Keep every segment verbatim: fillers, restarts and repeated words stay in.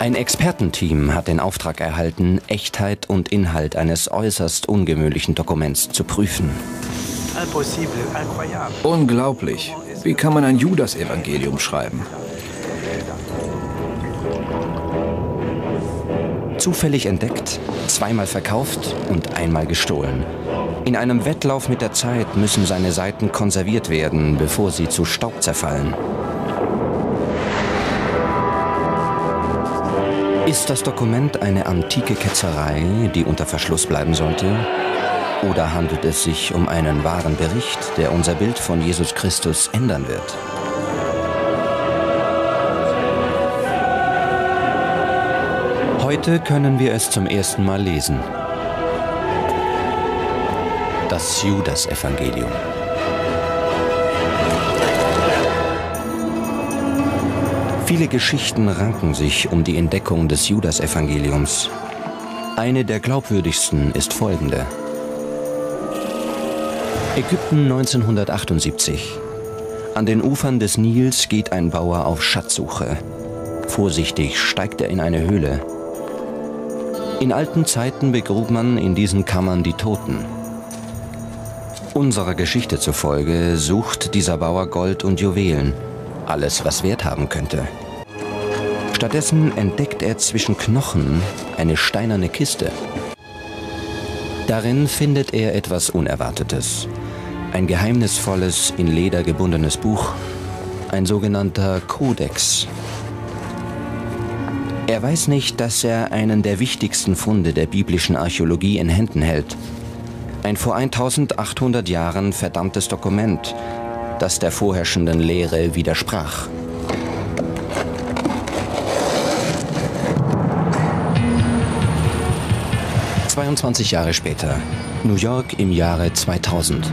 Ein Expertenteam hat den Auftrag erhalten, Echtheit und Inhalt eines äußerst ungewöhnlichen Dokuments zu prüfen. Unglaublich. Wie kann man ein Judas-Evangelium schreiben? Zufällig entdeckt, zweimal verkauft und einmal gestohlen. In einem Wettlauf mit der Zeit müssen seine Seiten konserviert werden, bevor sie zu Staub zerfallen. Ist das Dokument eine antike Ketzerei, die unter Verschluss bleiben sollte? Oder handelt es sich um einen wahren Bericht, der unser Bild von Jesus Christus ändern wird? Heute können wir es zum ersten Mal lesen. Das Judas-Evangelium. Viele Geschichten ranken sich um die Entdeckung des Judas-Evangeliums. Eine der glaubwürdigsten ist folgende. Ägypten neunzehnhundertachtundsiebzig. An den Ufern des Nils geht ein Bauer auf Schatzsuche. Vorsichtig steigt er in eine Höhle. In alten Zeiten begrub man in diesen Kammern die Toten. Unserer Geschichte zufolge sucht dieser Bauer Gold und Juwelen, alles, was Wert haben könnte. Stattdessen entdeckt er zwischen Knochen eine steinerne Kiste. Darin findet er etwas Unerwartetes. Ein geheimnisvolles, in Leder gebundenes Buch, ein sogenannter Kodex. Er weiß nicht, dass er einen der wichtigsten Funde der biblischen Archäologie in Händen hält. Ein vor eintausendachthundert Jahren verdammtes Dokument, das der vorherrschenden Lehre widersprach. zweiundzwanzig Jahre später, New York im Jahre zweitausend.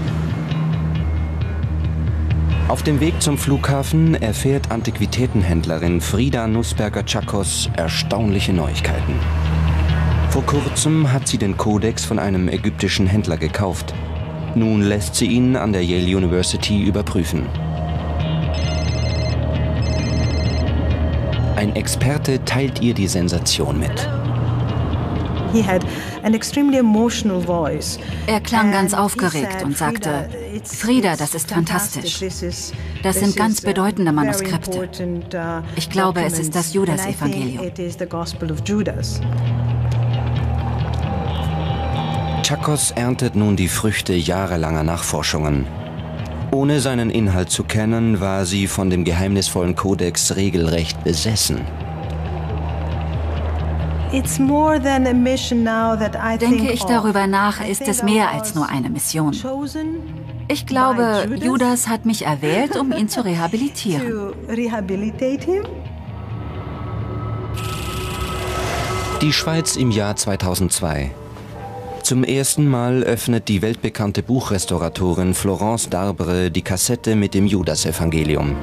Auf dem Weg zum Flughafen erfährt Antiquitätenhändlerin Frida Nussberger-Czakos erstaunliche Neuigkeiten. Vor kurzem hat sie den Kodex von einem ägyptischen Händler gekauft. Nun lässt sie ihn an der Yale University überprüfen. Ein Experte teilt ihr die Sensation mit. Er klang ganz aufgeregt und sagte, Frida, das ist fantastisch. Das sind ganz bedeutende Manuskripte. Ich glaube, es ist das Judas-Evangelium. Czakos erntet nun die Früchte jahrelanger Nachforschungen. Ohne seinen Inhalt zu kennen, war sie von dem geheimnisvollen Kodex regelrecht besessen. Denke ich darüber nach, ist es mehr als nur eine Mission. Ich glaube, Judas hat mich erwählt, um ihn zu rehabilitieren. Die Schweiz im Jahr zweitausendzwei. Zum ersten Mal öffnet die weltbekannte Buchrestauratorin Florence Darbre die Kassette mit dem Judas-Evangelium.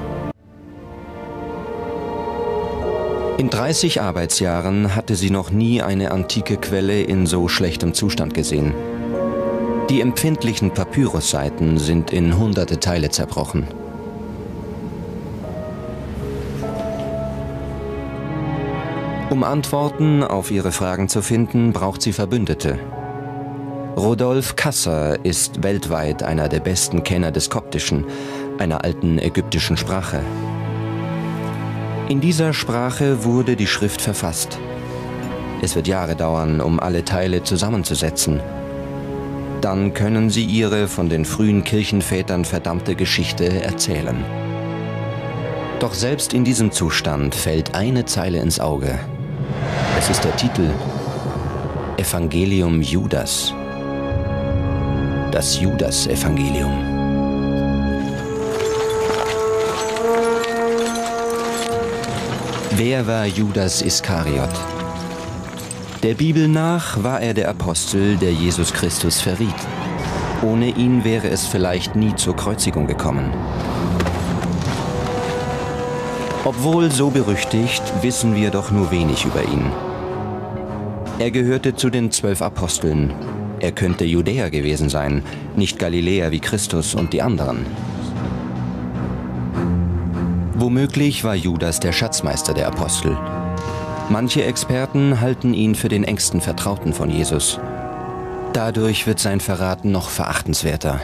In dreißig Arbeitsjahren hatte sie noch nie eine antike Quelle in so schlechtem Zustand gesehen. Die empfindlichen Papyrusseiten sind in hunderte Teile zerbrochen. Um Antworten auf ihre Fragen zu finden, braucht sie Verbündete. Rodolphe Kasser ist weltweit einer der besten Kenner des Koptischen, einer alten ägyptischen Sprache. In dieser Sprache wurde die Schrift verfasst. Es wird Jahre dauern, um alle Teile zusammenzusetzen. Dann können sie ihre von den frühen Kirchenvätern verdammte Geschichte erzählen. Doch selbst in diesem Zustand fällt eine Zeile ins Auge. Es ist der Titel Evangelium Judas. Das Judas-Evangelium. Wer war Judas Iskariot? Der Bibel nach war er der Apostel, der Jesus Christus verriet. Ohne ihn wäre es vielleicht nie zur Kreuzigung gekommen. Obwohl so berüchtigt, wissen wir doch nur wenig über ihn. Er gehörte zu den zwölf Aposteln. Er könnte Judäer gewesen sein, nicht Galiläer wie Christus und die anderen. Womöglich war Judas der Schatzmeister der Apostel. Manche Experten halten ihn für den engsten Vertrauten von Jesus. Dadurch wird sein Verrat noch verachtenswerter.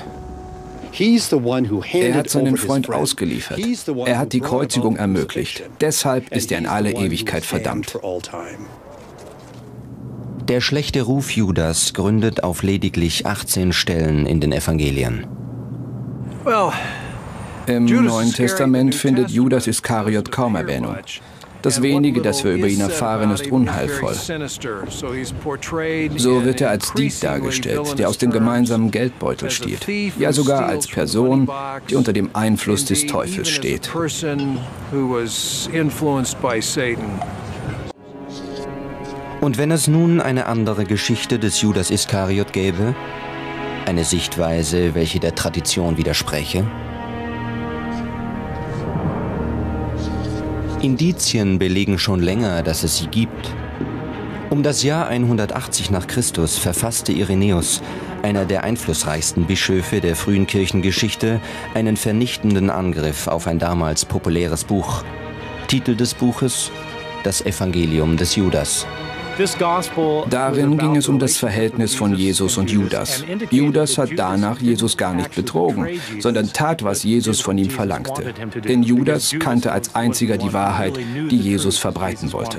Er hat seinen Freund ausgeliefert. Er hat die Kreuzigung ermöglicht. Deshalb ist er in alle Ewigkeit verdammt. Der schlechte Ruf Judas gründet auf lediglich achtzehn Stellen in den Evangelien. Im Neuen Testament findet Judas Iskariot kaum Erwähnung. Das wenige, das wir über ihn erfahren, ist unheilvoll. So wird er als Dieb dargestellt, der aus dem gemeinsamen Geldbeutel stiehlt. Ja, sogar als Person, die unter dem Einfluss des Teufels steht. Und wenn es nun eine andere Geschichte des Judas Iskariot gäbe? Eine Sichtweise, welche der Tradition widerspräche? Indizien belegen schon länger, dass es sie gibt. Um das Jahr hundertachtzig nach Christus verfasste Irenäus, einer der einflussreichsten Bischöfe der frühen Kirchengeschichte, einen vernichtenden Angriff auf ein damals populäres Buch. Titel des Buches: Das Evangelium des Judas. Darin ging es um das Verhältnis von Jesus und Judas. Judas hat danach Jesus gar nicht betrogen, sondern tat, was Jesus von ihm verlangte. Denn Judas kannte als einziger die Wahrheit, die Jesus verbreiten wollte.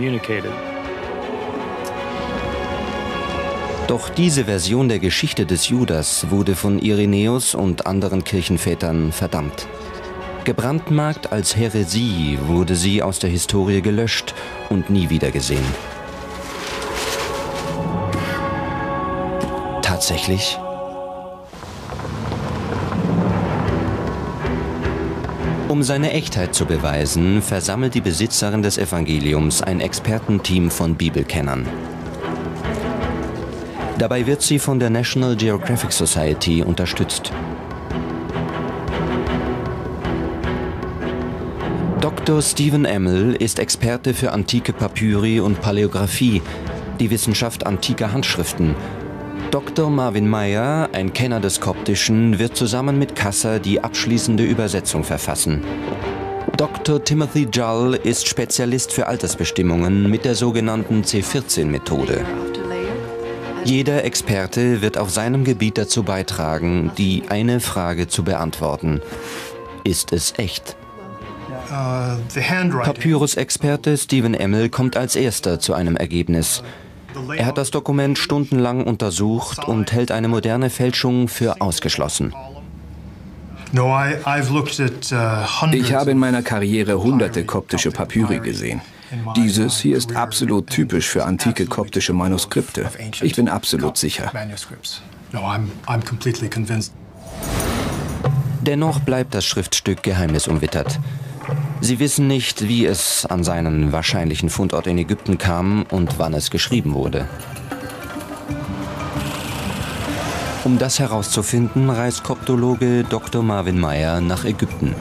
Doch diese Version der Geschichte des Judas wurde von Irenäus und anderen Kirchenvätern verdammt. Gebrandmarkt als Häresie wurde sie aus der Historie gelöscht und nie wieder gesehen. Tatsächlich? Um seine Echtheit zu beweisen, versammelt die Besitzerin des Evangeliums ein Expertenteam von Bibelkennern. Dabei wird sie von der National Geographic Society unterstützt. Doktor Stephen Emmel ist Experte für antike Papyri und Paläographie, die Wissenschaft antiker Handschriften. Doktor Marvin Meyer, ein Kenner des Koptischen, wird zusammen mit Kasser die abschließende Übersetzung verfassen. Doktor Timothy Jull ist Spezialist für Altersbestimmungen mit der sogenannten C vierzehn Methode. Jeder Experte wird auf seinem Gebiet dazu beitragen, die eine Frage zu beantworten: Ist es echt? Papyrus-Experte Stephen Emmel kommt als erster zu einem Ergebnis. Er hat das Dokument stundenlang untersucht und hält eine moderne Fälschung für ausgeschlossen. Ich habe in meiner Karriere hunderte koptische Papyri gesehen. Dieses hier ist absolut typisch für antike koptische Manuskripte. Ich bin absolut sicher. Dennoch bleibt das Schriftstück geheimnisumwittert. Sie wissen nicht, wie es an seinen wahrscheinlichen Fundort in Ägypten kam und wann es geschrieben wurde. Um das herauszufinden, reist Koptologe Doktor Marvin Meyer nach Ägypten.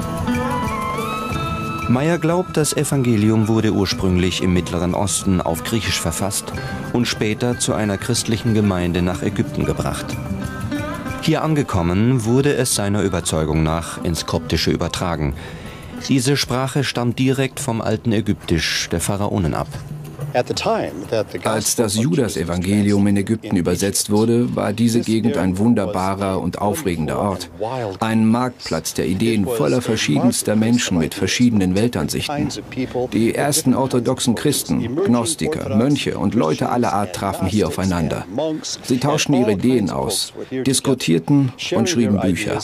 Meyer glaubt, das Evangelium wurde ursprünglich im Mittleren Osten auf Griechisch verfasst und später zu einer christlichen Gemeinde nach Ägypten gebracht. Hier angekommen, wurde es seiner Überzeugung nach ins Koptische übertragen. Diese Sprache stammt direkt vom alten Ägyptisch der Pharaonen ab. Als das Judas-Evangelium in Ägypten übersetzt wurde, war diese Gegend ein wunderbarer und aufregender Ort. Ein Marktplatz der Ideen voller verschiedenster Menschen mit verschiedenen Weltansichten. Die ersten orthodoxen Christen, Gnostiker, Mönche und Leute aller Art trafen hier aufeinander. Sie tauschten ihre Ideen aus, diskutierten und schrieben Bücher.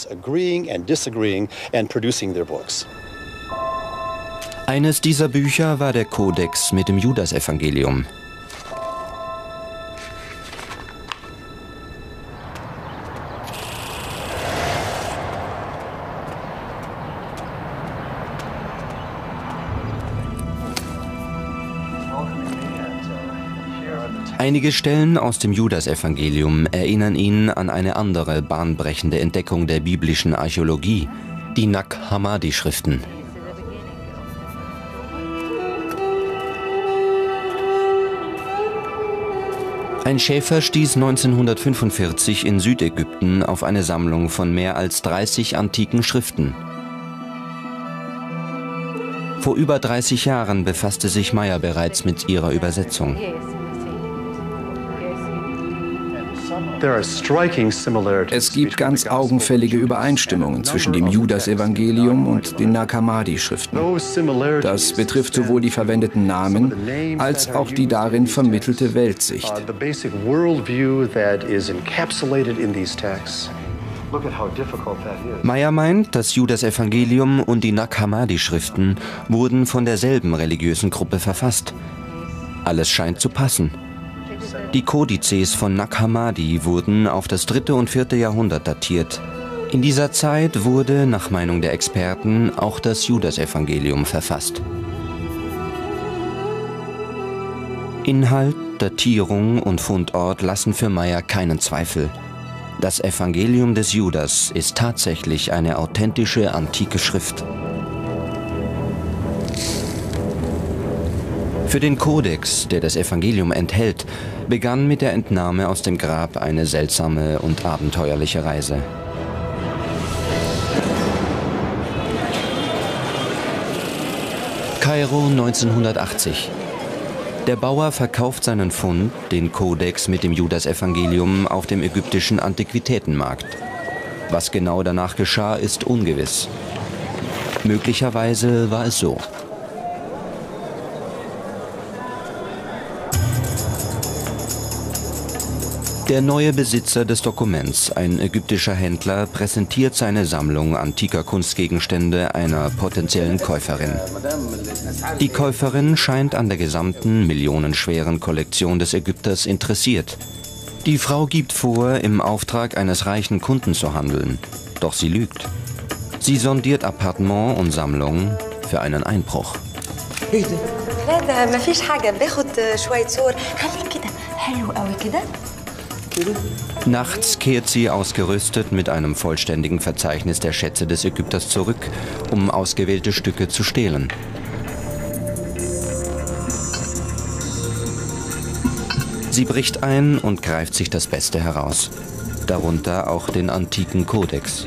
Eines dieser Bücher war der Kodex mit dem Judas-Evangelium. Einige Stellen aus dem Judas-Evangelium erinnern ihn an eine andere bahnbrechende Entdeckung der biblischen Archäologie, die Nag Hammadi-Schriften. Ein Schäfer stieß neunzehnhundertfünfundvierzig in Südägypten auf eine Sammlung von mehr als dreißig antiken Schriften. Vor über dreißig Jahren befasste sich Meyer bereits mit ihrer Übersetzung. Es gibt ganz augenfällige Übereinstimmungen zwischen dem Judas-Evangelium und den Nag Hammadi-Schriften. Das betrifft sowohl die verwendeten Namen als auch die darin vermittelte Weltsicht. Meyer meint, das Judas-Evangelium und die Nag Hammadi-Schriften wurden von derselben religiösen Gruppe verfasst. Alles scheint zu passen. Die Kodizes von Nag Hammadi wurden auf das dritte und vierte Jahrhundert datiert. In dieser Zeit wurde, nach Meinung der Experten, auch das Judas-Evangelium verfasst. Inhalt, Datierung und Fundort lassen für Meyer keinen Zweifel. Das Evangelium des Judas ist tatsächlich eine authentische antike Schrift. Für den Kodex, der das Evangelium enthält, begann mit der Entnahme aus dem Grab eine seltsame und abenteuerliche Reise. Kairo neunzehnhundertachtzig. Der Bauer verkauft seinen Fund, den Kodex mit dem Judas-Evangelium, auf dem ägyptischen Antiquitätenmarkt. Was genau danach geschah, ist ungewiss. Möglicherweise war es so. Der neue Besitzer des Dokuments, ein ägyptischer Händler, präsentiert seine Sammlung antiker Kunstgegenstände einer potenziellen Käuferin. Die Käuferin scheint an der gesamten millionenschweren Kollektion des Ägypters interessiert. Die Frau gibt vor, im Auftrag eines reichen Kunden zu handeln. Doch sie lügt. Sie sondiert Appartement und Sammlung für einen Einbruch. Nachts kehrt sie ausgerüstet mit einem vollständigen Verzeichnis der Schätze des Ägypters zurück, um ausgewählte Stücke zu stehlen. Sie bricht ein und greift sich das Beste heraus, darunter auch den antiken Kodex.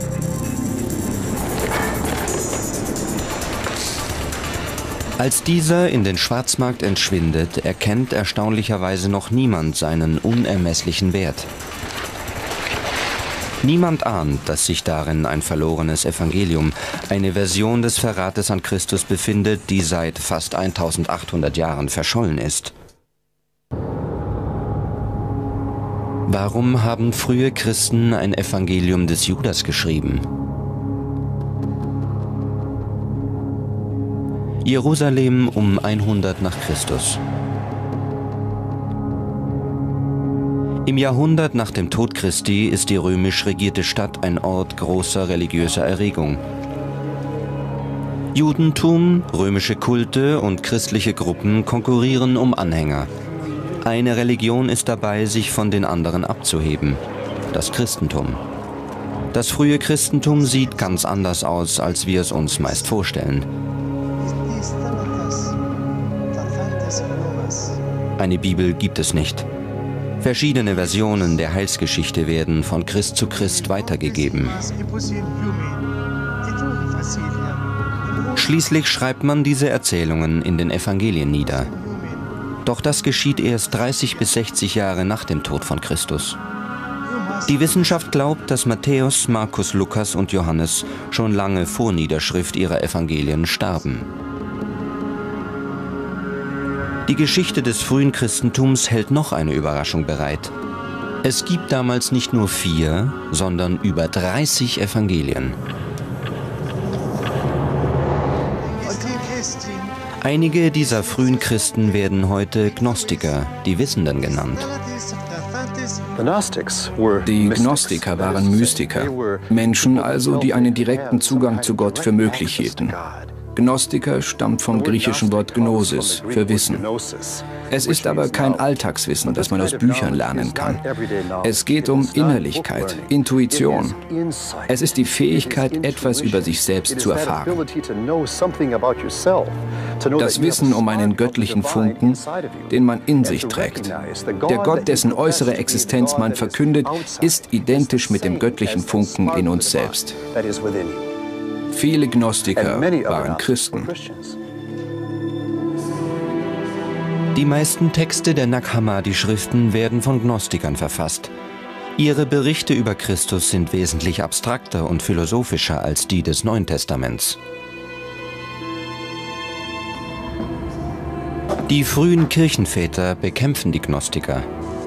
Als dieser in den Schwarzmarkt entschwindet, erkennt erstaunlicherweise noch niemand seinen unermesslichen Wert. Niemand ahnt, dass sich darin ein verlorenes Evangelium, eine Version des Verrates an Christus befindet, die seit fast eintausendachthundert Jahren verschollen ist. Warum haben frühe Christen ein Evangelium des Judas geschrieben? Jerusalem um hundert nach Christus. Im Jahrhundert nach dem Tod Christi ist die römisch regierte Stadt ein Ort großer religiöser Erregung. Judentum, römische Kulte und christliche Gruppen konkurrieren um Anhänger. Eine Religion ist dabei, sich von den anderen abzuheben: das Christentum. Das frühe Christentum sieht ganz anders aus, als wir es uns meist vorstellen. Eine Bibel gibt es nicht. Verschiedene Versionen der Heilsgeschichte werden von Christ zu Christ weitergegeben. Schließlich schreibt man diese Erzählungen in den Evangelien nieder. Doch das geschieht erst dreißig bis sechzig Jahre nach dem Tod von Christus. Die Wissenschaft glaubt, dass Matthäus, Markus, Lukas und Johannes schon lange vor Niederschrift ihrer Evangelien starben. Die Geschichte des frühen Christentums hält noch eine Überraschung bereit. Es gibt damals nicht nur vier, sondern über dreißig Evangelien. Einige dieser frühen Christen werden heute Gnostiker, die Wissenden genannt. Die Gnostiker waren Mystiker, Menschen also, die einen direkten Zugang zu Gott für möglich hielten. Gnostiker stammt vom griechischen Wort Gnosis, für Wissen. Es ist aber kein Alltagswissen, das man aus Büchern lernen kann. Es geht um Innerlichkeit, Intuition. Es ist die Fähigkeit, etwas über sich selbst zu erfahren. Das Wissen um einen göttlichen Funken, den man in sich trägt. Der Gott, dessen äußere Existenz man verkündet, ist identisch mit dem göttlichen Funken in uns selbst. Viele Gnostiker waren Christen. Die meisten Texte der Nag Hammadi-Schriften werden von Gnostikern verfasst. Ihre Berichte über Christus sind wesentlich abstrakter und philosophischer als die des Neuen Testaments. Die frühen Kirchenväter bekämpfen die Gnostiker.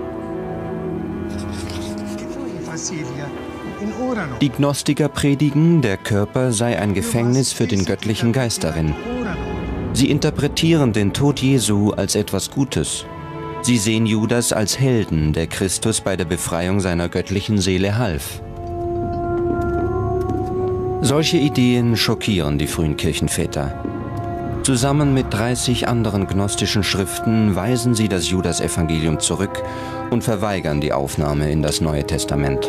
Die Gnostiker predigen, der Körper sei ein Gefängnis für den göttlichen Geist darin. Sie interpretieren den Tod Jesu als etwas Gutes. Sie sehen Judas als Helden, der Christus bei der Befreiung seiner göttlichen Seele half. Solche Ideen schockieren die frühen Kirchenväter. Zusammen mit dreißig anderen gnostischen Schriften weisen sie das Judas-Evangelium zurück und verweigern die Aufnahme in das Neue Testament.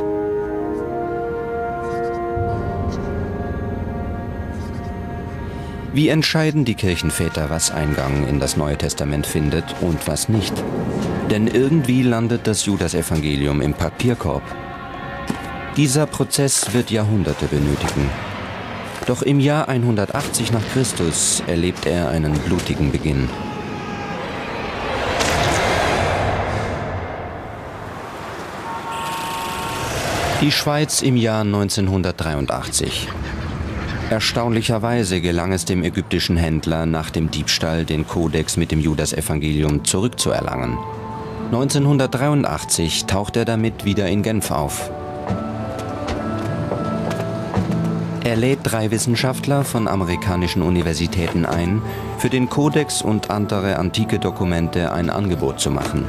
Wie entscheiden die Kirchenväter, was Eingang in das Neue Testament findet und was nicht? Denn irgendwie landet das Judas-Evangelium im Papierkorb. Dieser Prozess wird Jahrhunderte benötigen. Doch im Jahr hundertachtzig nach Christus erlebt er einen blutigen Beginn. Die Schweiz im Jahr neunzehnhundertdreiundachtzig. Erstaunlicherweise gelang es dem ägyptischen Händler, nach dem Diebstahl den Kodex mit dem Judas-Evangelium zurückzuerlangen. neunzehnhundertdreiundachtzig taucht er damit wieder in Genf auf. Er lädt drei Wissenschaftler von amerikanischen Universitäten ein, für den Kodex und andere antike Dokumente ein Angebot zu machen.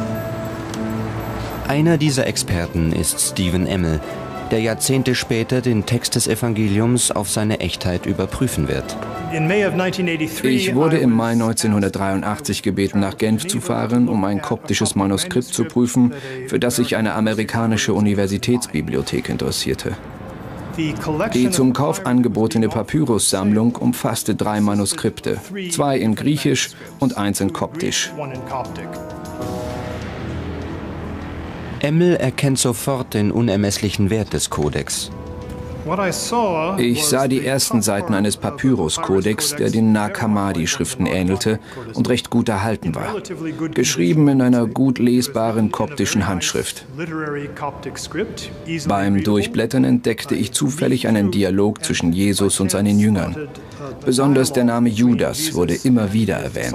Einer dieser Experten ist Stephen Emmel, der Jahrzehnte später den Text des Evangeliums auf seine Echtheit überprüfen wird. Ich wurde im Mai neunzehnhundertdreiundachtzig gebeten, nach Genf zu fahren, um ein koptisches Manuskript zu prüfen, für das sich eine amerikanische Universitätsbibliothek interessierte. Die zum Kauf angebotene Papyrussammlung umfasste drei Manuskripte, zwei in Griechisch und eins in Koptisch. Emmel erkennt sofort den unermesslichen Wert des Kodex. Ich sah die ersten Seiten eines Papyrus-Kodex, der den Nag Hammadi-Schriften ähnelte und recht gut erhalten war. Geschrieben in einer gut lesbaren koptischen Handschrift. Beim Durchblättern entdeckte ich zufällig einen Dialog zwischen Jesus und seinen Jüngern. Besonders der Name Judas wurde immer wieder erwähnt.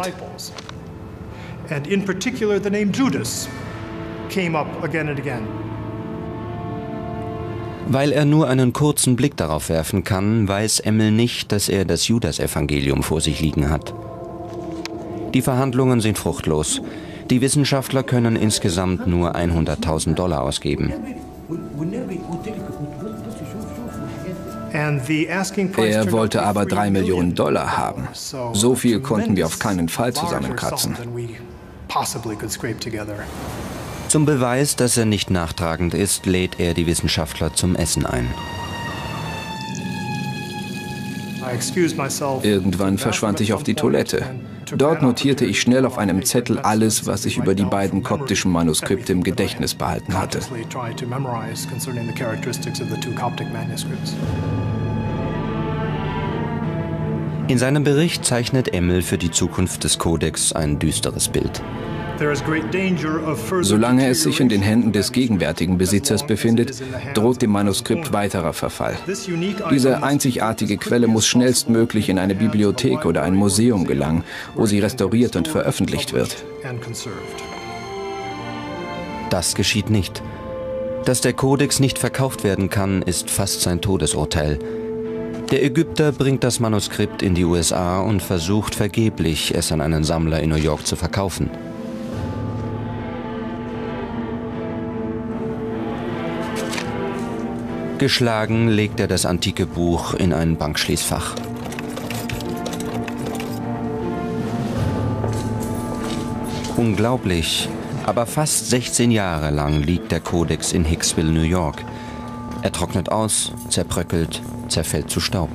Weil er nur einen kurzen Blick darauf werfen kann, weiß Emmel nicht, dass er das Judas-Evangelium vor sich liegen hat. Die Verhandlungen sind fruchtlos. Die Wissenschaftler können insgesamt nur hunderttausend Dollar ausgeben. Er wollte aber drei Millionen Dollar haben. So viel konnten wir auf keinen Fall zusammenkratzen. Zum Beweis, dass er nicht nachtragend ist, lädt er die Wissenschaftler zum Essen ein. Irgendwann verschwand ich auf die Toilette. Dort notierte ich schnell auf einem Zettel alles, was ich über die beiden koptischen Manuskripte im Gedächtnis behalten hatte. In seinem Bericht zeichnet Emmel für die Zukunft des Kodex ein düsteres Bild. Solange es sich in den Händen des gegenwärtigen Besitzers befindet, droht dem Manuskript weiterer Verfall. Diese einzigartige Quelle muss schnellstmöglich in eine Bibliothek oder ein Museum gelangen, wo sie restauriert und veröffentlicht wird. Das geschieht nicht. Dass der Kodex nicht verkauft werden kann, ist fast sein Todesurteil. Der Ägypter bringt das Manuskript in die U S A und versucht vergeblich, es an einen Sammler in New York zu verkaufen. Geschlagen legt er das antike Buch in ein Bankschließfach. Unglaublich, aber fast sechzehn Jahre lang liegt der Kodex in Hicksville, New York. Er trocknet aus, zerbröckelt, zerfällt zu Staub.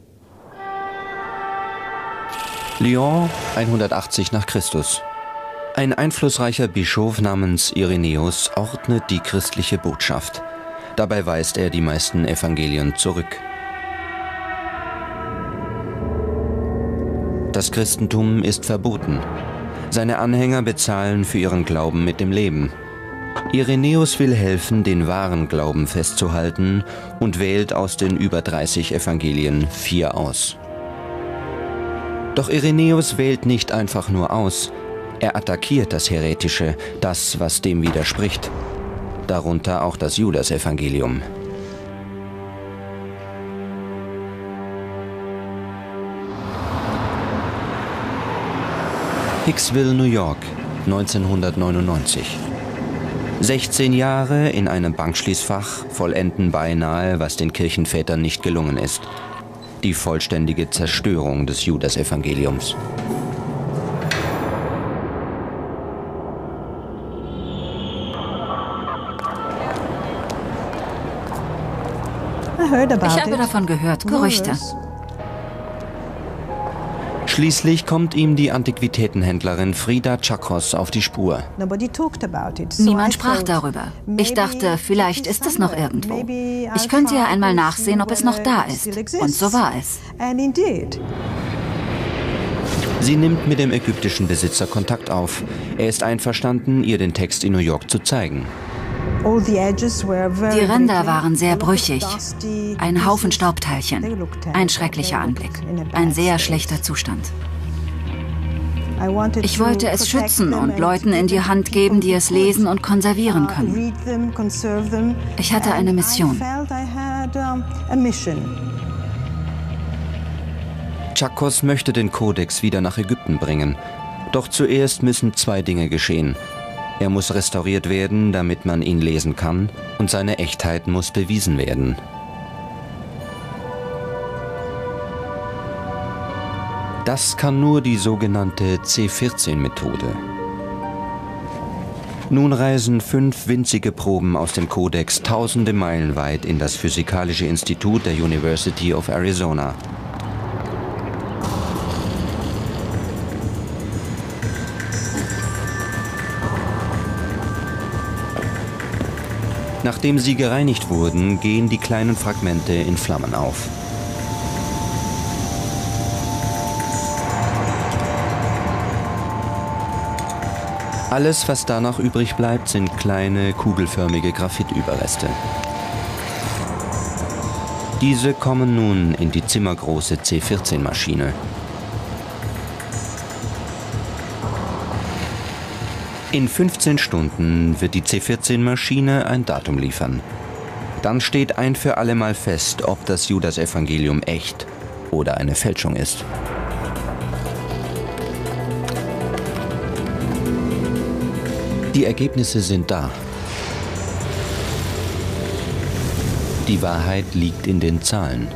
Lyon, hundertachtzig nach Christus. Ein einflussreicher Bischof namens Irenäus ordnet die christliche Botschaft. Dabei weist er die meisten Evangelien zurück. Das Christentum ist verboten. Seine Anhänger bezahlen für ihren Glauben mit dem Leben. Irenäus will helfen, den wahren Glauben festzuhalten und wählt aus den über dreißig Evangelien vier aus. Doch Irenäus wählt nicht einfach nur aus, er attackiert das Heretische, das, was dem widerspricht. Darunter auch das Judasevangelium. Hicksville, New York, neunzehnhundertneunundneunzig. sechzehn Jahre in einem Bankschließfach vollenden beinahe, was den Kirchenvätern nicht gelungen ist: die vollständige Zerstörung des Judasevangeliums. Ich habe davon gehört, Gerüchte. Schließlich kommt ihm die Antiquitätenhändlerin Frida Tschakos auf die Spur. Niemand sprach darüber. Ich dachte, vielleicht ist es noch irgendwo. Ich könnte ja einmal nachsehen, ob es noch da ist. Und so war es. Sie nimmt mit dem ägyptischen Besitzer Kontakt auf. Er ist einverstanden, ihr den Text in New York zu zeigen. Die Ränder waren sehr brüchig. Ein Haufen Staubteilchen. Ein schrecklicher Anblick. Ein sehr schlechter Zustand. Ich wollte es schützen und Leuten in die Hand geben, die es lesen und konservieren können. Ich hatte eine Mission. Tschakos möchte den Kodex wieder nach Ägypten bringen. Doch zuerst müssen zwei Dinge geschehen. Er muss restauriert werden, damit man ihn lesen kann, und seine Echtheit muss bewiesen werden. Das kann nur die sogenannte C vierzehn Methode. Nun reisen fünf winzige Proben aus dem Kodex tausende Meilen weit in das Physikalische Institut der University of Arizona. Nachdem sie gereinigt wurden, gehen die kleinen Fragmente in Flammen auf. Alles, was danach übrig bleibt, sind kleine, kugelförmige Graphitüberreste. Diese kommen nun in die zimmergroße C vierzehn Maschine. In fünfzehn Stunden wird die C vierzehn Maschine ein Datum liefern. Dann steht ein für alle Mal fest, ob das Judasevangelium echt oder eine Fälschung ist. Die Ergebnisse sind da. Die Wahrheit liegt in den Zahlen.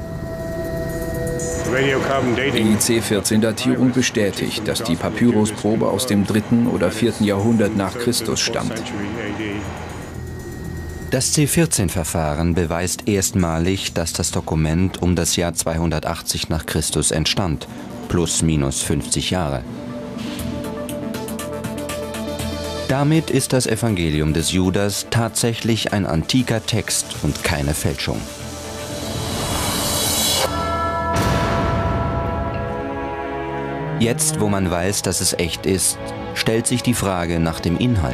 Die C vierzehn-Datierung bestätigt, dass die Papyrusprobe aus dem dritten oder vierten Jahrhundert nach Christus stammt. Das C vierzehn-Verfahren beweist erstmalig, dass das Dokument um das Jahr zweihundertachtzig nach Christus entstand, plus minus fünfzig Jahre. Damit ist das Evangelium des Judas tatsächlich ein antiker Text und keine Fälschung. Jetzt, wo man weiß, dass es echt ist, stellt sich die Frage nach dem Inhalt.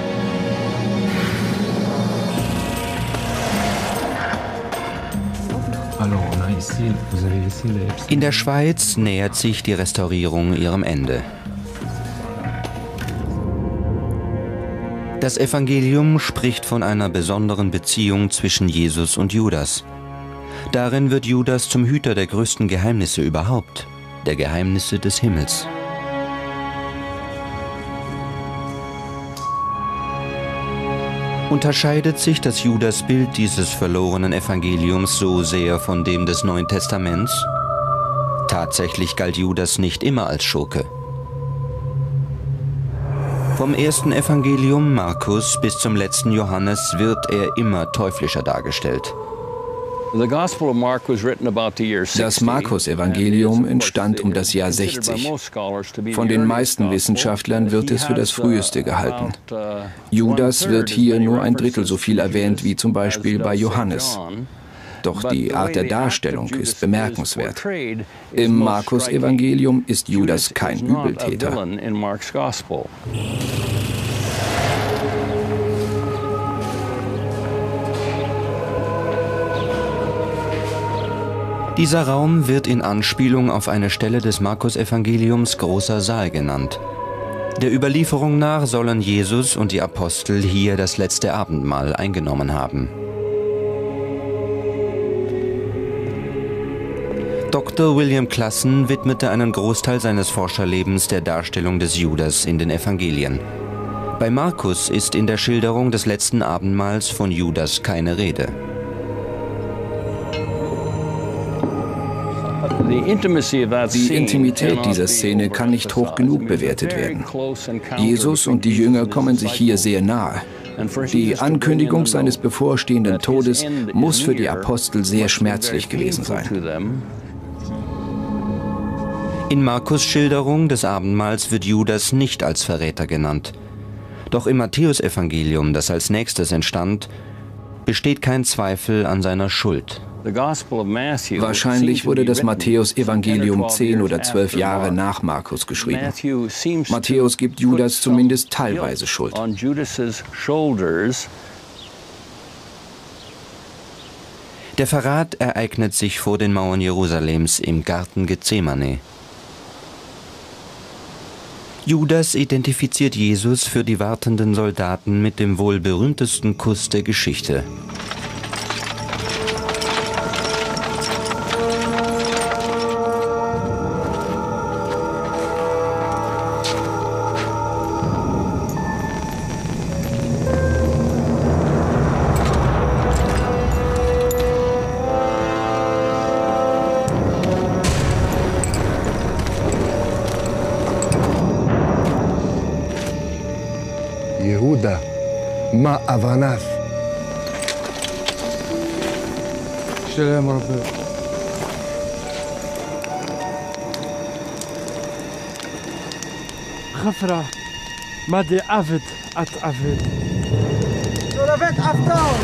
In der Schweiz nähert sich die Restaurierung ihrem Ende. Das Evangelium spricht von einer besonderen Beziehung zwischen Jesus und Judas. Darin wird Judas zum Hüter der größten Geheimnisse überhaupt, der Geheimnisse des Himmels. Unterscheidet sich das Judasbild dieses verlorenen Evangeliums so sehr von dem des Neuen Testaments? Tatsächlich galt Judas nicht immer als Schurke. Vom ersten Evangelium Markus bis zum letzten Johannes wird er immer teuflischer dargestellt. Das Markus-Evangelium entstand um das Jahr sechzig. Von den meisten Wissenschaftlern wird es für das früheste gehalten. Judas wird hier nur ein Drittel so viel erwähnt wie zum Beispiel bei Johannes. Doch die Art der Darstellung ist bemerkenswert. Im Markus-Evangelium ist Judas kein Übeltäter. Dieser Raum wird in Anspielung auf eine Stelle des Markus-Evangeliums Großer Saal genannt. Der Überlieferung nach sollen Jesus und die Apostel hier das letzte Abendmahl eingenommen haben. Doktor William Klassen widmete einen Großteil seines Forscherlebens der Darstellung des Judas in den Evangelien. Bei Markus ist in der Schilderung des letzten Abendmahls von Judas keine Rede. Die Intimität dieser Szene kann nicht hoch genug bewertet werden. Jesus und die Jünger kommen sich hier sehr nahe. Die Ankündigung seines bevorstehenden Todes muss für die Apostel sehr schmerzlich gewesen sein. In Markus' Schilderung des Abendmahls wird Judas nicht als Verräter genannt. Doch im Matthäusevangelium, das als nächstes entstand, besteht kein Zweifel an seiner Schuld. Wahrscheinlich wurde das Matthäus-Evangelium zehn oder zwölf Jahre nach Markus geschrieben. Matthäus gibt Judas zumindest teilweise Schuld. Der Verrat ereignet sich vor den Mauern Jerusalems im Garten Gethsemane. Judas identifiziert Jesus für die wartenden Soldaten mit dem wohl berühmtesten Kuss der Geschichte. יהודה, מה אבניו? שלום רבי. חפרה, מה די עבד את עבד? שולבת עבדון!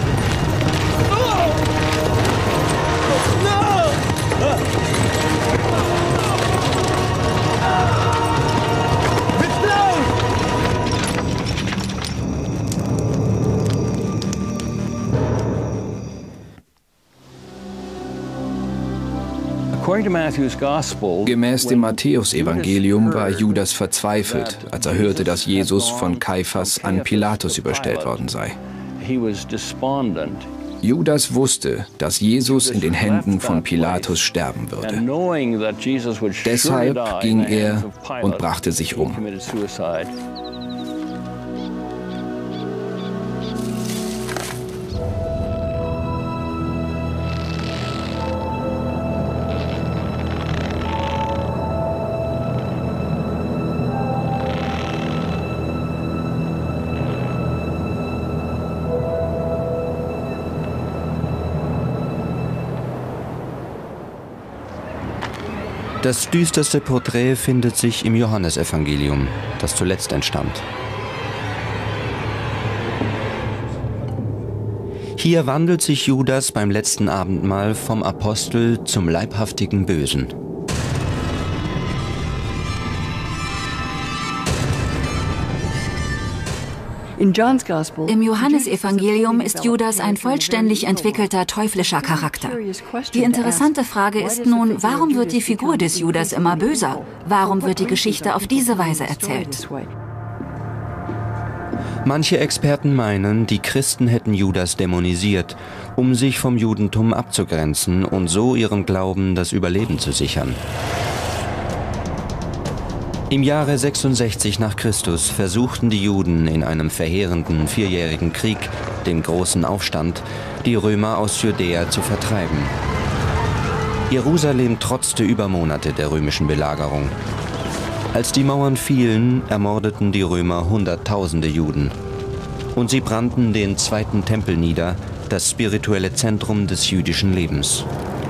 Gemäß dem Matthäus-Evangelium war Judas verzweifelt, als er hörte, dass Jesus von Kaiphas an Pilatus überstellt worden sei. Judas wusste, dass Jesus in den Händen von Pilatus sterben würde. Deshalb ging er und brachte sich um. Das düsterste Porträt findet sich im Johannesevangelium, das zuletzt entstand. Hier wandelt sich Judas beim letzten Abendmahl vom Apostel zum leibhaftigen Bösen. Im Johannesevangelium ist Judas ein vollständig entwickelter teuflischer Charakter. Die interessante Frage ist nun, warum wird die Figur des Judas immer böser? Warum wird die Geschichte auf diese Weise erzählt? Manche Experten meinen, die Christen hätten Judas dämonisiert, um sich vom Judentum abzugrenzen und so ihrem Glauben das Überleben zu sichern. Im Jahre sechsundsechzig nach Christus versuchten die Juden in einem verheerenden vierjährigen Krieg, dem großen Aufstand, die Römer aus Judäa zu vertreiben. Jerusalem trotzte über Monate der römischen Belagerung. Als die Mauern fielen, ermordeten die Römer Hunderttausende Juden. Und sie brannten den zweiten Tempel nieder, das spirituelle Zentrum des jüdischen Lebens.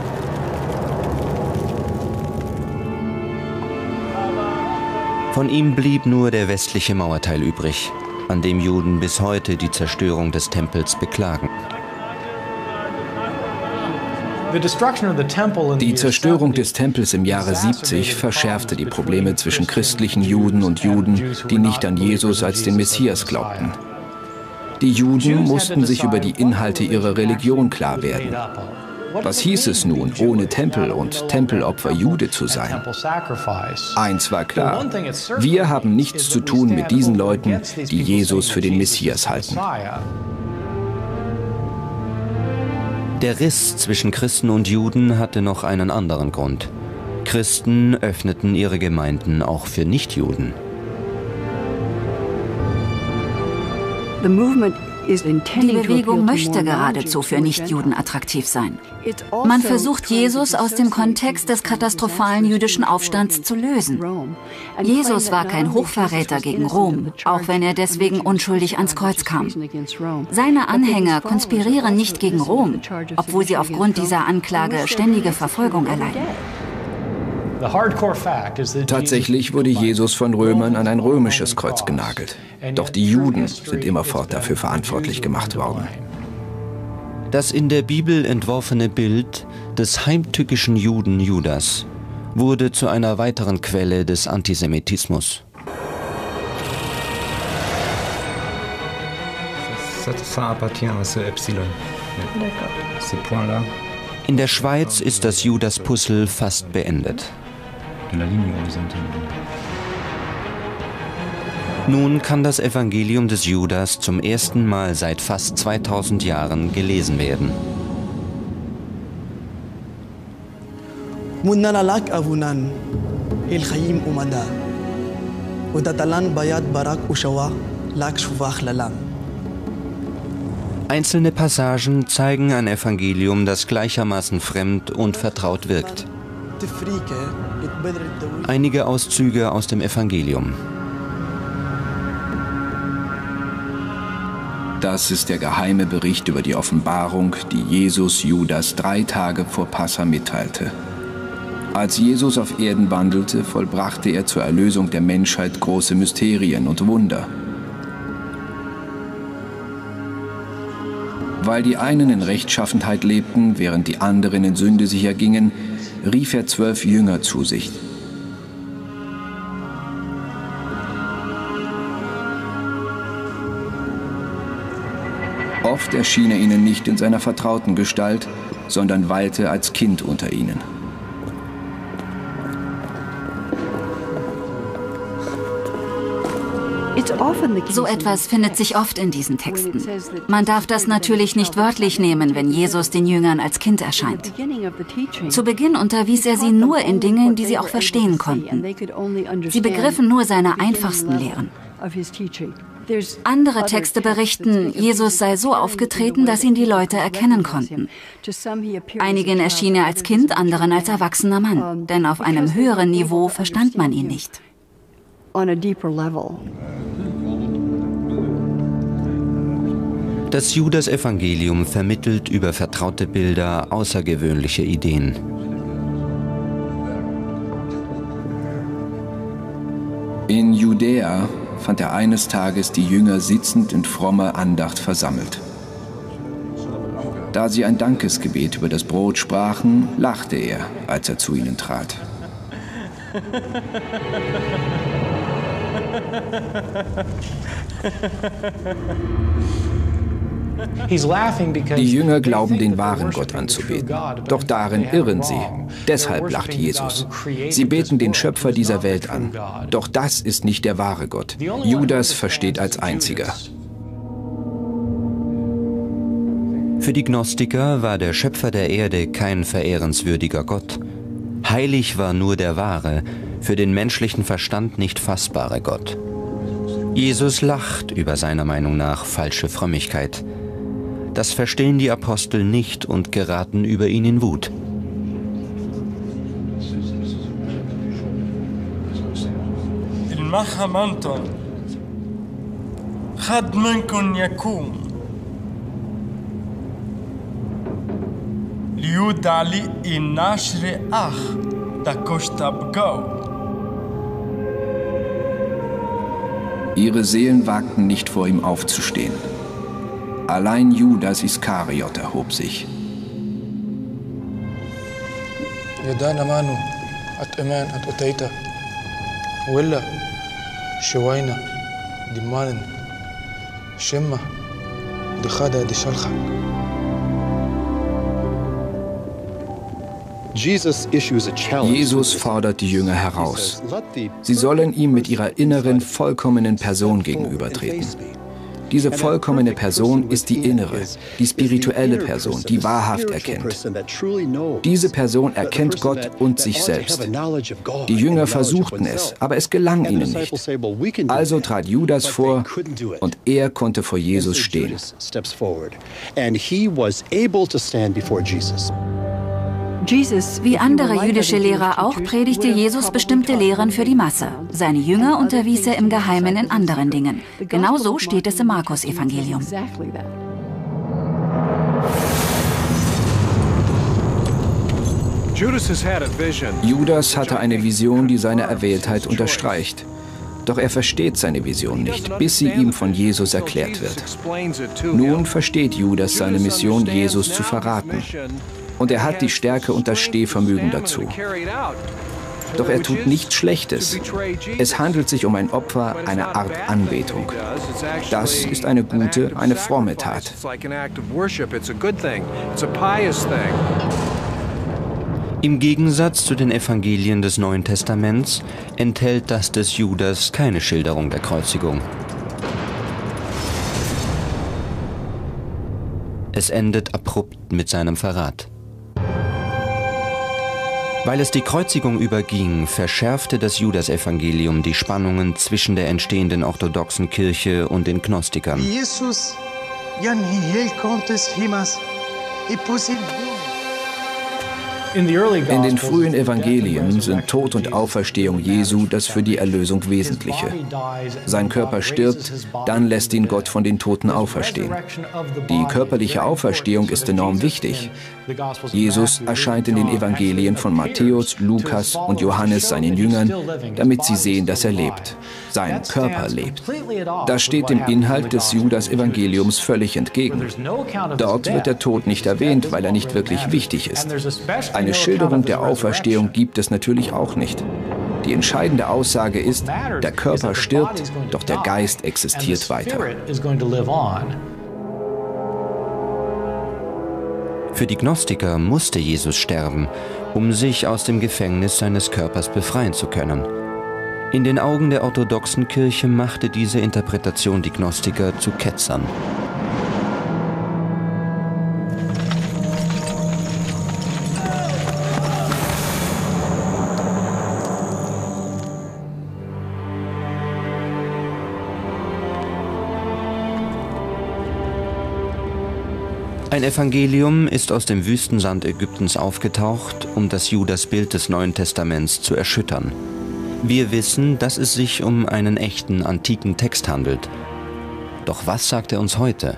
Von ihm blieb nur der westliche Mauerteil übrig, an dem Juden bis heute die Zerstörung des Tempels beklagen. Die Zerstörung des Tempels im Jahre siebzig verschärfte die Probleme zwischen christlichen Juden und Juden, die nicht an Jesus als den Messias glaubten. Die Juden mussten sich über die Inhalte ihrer Religion klar werden. Was hieß es nun, ohne Tempel und Tempelopfer Jude zu sein? Eins war klar: Wir haben nichts zu tun mit diesen Leuten, die Jesus für den Messias halten. Der Riss zwischen Christen und Juden hatte noch einen anderen Grund. Christen öffneten ihre Gemeinden auch für Nichtjuden. Die Bewegung möchte geradezu für Nichtjuden attraktiv sein. Man versucht, Jesus aus dem Kontext des katastrophalen jüdischen Aufstands zu lösen. Jesus war kein Hochverräter gegen Rom, auch wenn er deswegen unschuldig ans Kreuz kam. Seine Anhänger konspirieren nicht gegen Rom, obwohl sie aufgrund dieser Anklage ständige Verfolgung erleiden. Tatsächlich wurde Jesus von Römern an ein römisches Kreuz genagelt. Doch die Juden sind immerfort dafür verantwortlich gemacht worden. Das in der Bibel entworfene Bild des heimtückischen Juden Judas wurde zu einer weiteren Quelle des Antisemitismus. In der Schweiz ist das Judas-Puzzle fast beendet. Nun kann das Evangelium des Judas zum ersten Mal seit fast zweitausend Jahren gelesen werden. Einzelne Passagen zeigen ein Evangelium, das gleichermaßen fremd und vertraut wirkt. Einige Auszüge aus dem Evangelium. Das ist der geheime Bericht über die Offenbarung, die Jesus Judas drei Tage vor Passa mitteilte. Als Jesus auf Erden wandelte, vollbrachte er zur Erlösung der Menschheit große Mysterien und Wunder. Weil die einen in Rechtschaffenheit lebten, während die anderen in Sünde sich ergingen, rief er zwölf Jünger zu sich. Oft erschien er ihnen nicht in seiner vertrauten Gestalt, sondern weilte als Kind unter ihnen. So etwas findet sich oft in diesen Texten. Man darf das natürlich nicht wörtlich nehmen, wenn Jesus den Jüngern als Kind erscheint. Zu Beginn unterwies er sie nur in Dingen, die sie auch verstehen konnten. Sie begriffen nur seine einfachsten Lehren. Andere Texte berichten, Jesus sei so aufgetreten, dass ihn die Leute erkennen konnten. Einigen erschien er als Kind, anderen als erwachsener Mann, denn auf einem höheren Niveau verstand man ihn nicht. Das Judas-Evangelium vermittelt über vertraute Bilder außergewöhnliche Ideen. In Judäa fand er eines Tages die Jünger sitzend in frommer Andacht versammelt. Da sie ein Dankesgebet über das Brot sprachen, lachte er, als er zu ihnen trat. Die Jünger glauben, den wahren Gott anzubeten. Doch darin irren sie. Deshalb lacht Jesus. Sie beten den Schöpfer dieser Welt an. Doch das ist nicht der wahre Gott. Judas versteht als einziger. Für die Gnostiker war der Schöpfer der Erde kein verehrenswürdiger Gott. Heilig war nur der wahre, für den menschlichen Verstand nicht fassbare Gott. Jesus lacht über seiner Meinung nach falsche Frömmigkeit. Das verstehen die Apostel nicht und geraten über ihn in Wut. Ihre Seelen wagten nicht, vor ihm aufzustehen. Allein Judas Iskariot erhob sich. Jesus fordert die Jünger heraus. Sie sollen ihm mit ihrer inneren, vollkommenen Person gegenübertreten. Diese vollkommene Person ist die innere, die spirituelle Person, die wahrhaft erkennt. Diese Person erkennt Gott und sich selbst. Die Jünger versuchten es, aber es gelang ihnen nicht. Also trat Judas vor und er konnte vor Jesus stehen. Wie andere jüdische Lehrer auch, predigte Jesus bestimmte Lehren für die Masse. Seine Jünger unterwies er im Geheimen in anderen Dingen. Genau so steht es im Markus-Evangelium. Judas hatte eine Vision, die seine Erwähltheit unterstreicht. Doch er versteht seine Vision nicht, bis sie ihm von Jesus erklärt wird. Nun versteht Judas seine Mission, Jesus zu verraten. Und er hat die Stärke und das Stehvermögen dazu. Doch er tut nichts Schlechtes. Es handelt sich um ein Opfer, eine Art Anbetung. Das ist eine gute, eine fromme Tat. Im Gegensatz zu den Evangelien des Neuen Testaments enthält das des Judas keine Schilderung der Kreuzigung. Es endet abrupt mit seinem Verrat. Weil es die Kreuzigung überging, verschärfte das Judas-Evangelium die Spannungen zwischen der entstehenden orthodoxen Kirche und den Gnostikern. In den frühen Evangelien sind Tod und Auferstehung Jesu das für die Erlösung Wesentliche. Sein Körper stirbt, dann lässt ihn Gott von den Toten auferstehen. Die körperliche Auferstehung ist enorm wichtig. Jesus erscheint in den Evangelien von Matthäus, Lukas und Johannes seinen Jüngern, damit sie sehen, dass er lebt. Sein Körper lebt. Das steht dem Inhalt des Judas-Evangeliums völlig entgegen. Dort wird der Tod nicht erwähnt, weil er nicht wirklich wichtig ist. Eine Schilderung der Auferstehung gibt es natürlich auch nicht. Die entscheidende Aussage ist, der Körper stirbt, doch der Geist existiert weiter. Für die Gnostiker musste Jesus sterben, um sich aus dem Gefängnis seines Körpers befreien zu können. In den Augen der orthodoxen Kirche machte diese Interpretation die Gnostiker zu Ketzern. Ein Evangelium ist aus dem Wüstensand Ägyptens aufgetaucht, um das Judasbild des Neuen Testaments zu erschüttern. Wir wissen, dass es sich um einen echten, antiken Text handelt. Doch was sagt er uns heute?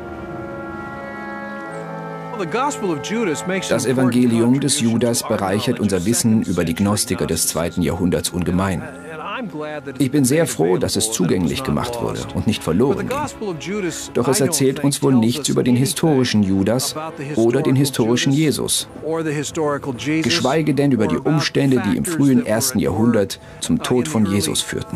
Das Evangelium des Judas bereichert unser Wissen über die Gnostiker des zweiten Jahrhunderts ungemein. Ich bin sehr froh, dass es zugänglich gemacht wurde und nicht verloren ging. Doch es erzählt uns wohl nichts über den historischen Judas oder den historischen Jesus, geschweige denn über die Umstände, die im frühen ersten Jahrhundert zum Tod von Jesus führten.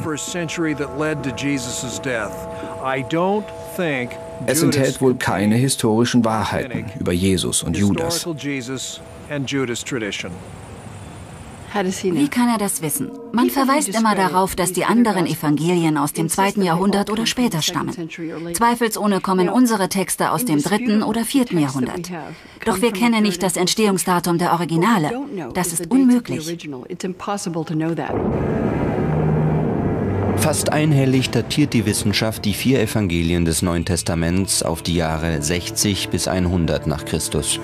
Es enthält wohl keine historischen Wahrheiten über Jesus und Judas. Wie kann er das wissen? Man verweist immer darauf, dass die anderen Evangelien aus dem zweiten Jahrhundert oder später stammen. Zweifelsohne kommen unsere Texte aus dem dritten oder vierten Jahrhundert. Doch wir kennen nicht das Entstehungsdatum der Originale. Das ist unmöglich. Fast einhellig datiert die Wissenschaft die vier Evangelien des Neuen Testaments auf die Jahre sechzig bis hundert nach Christus.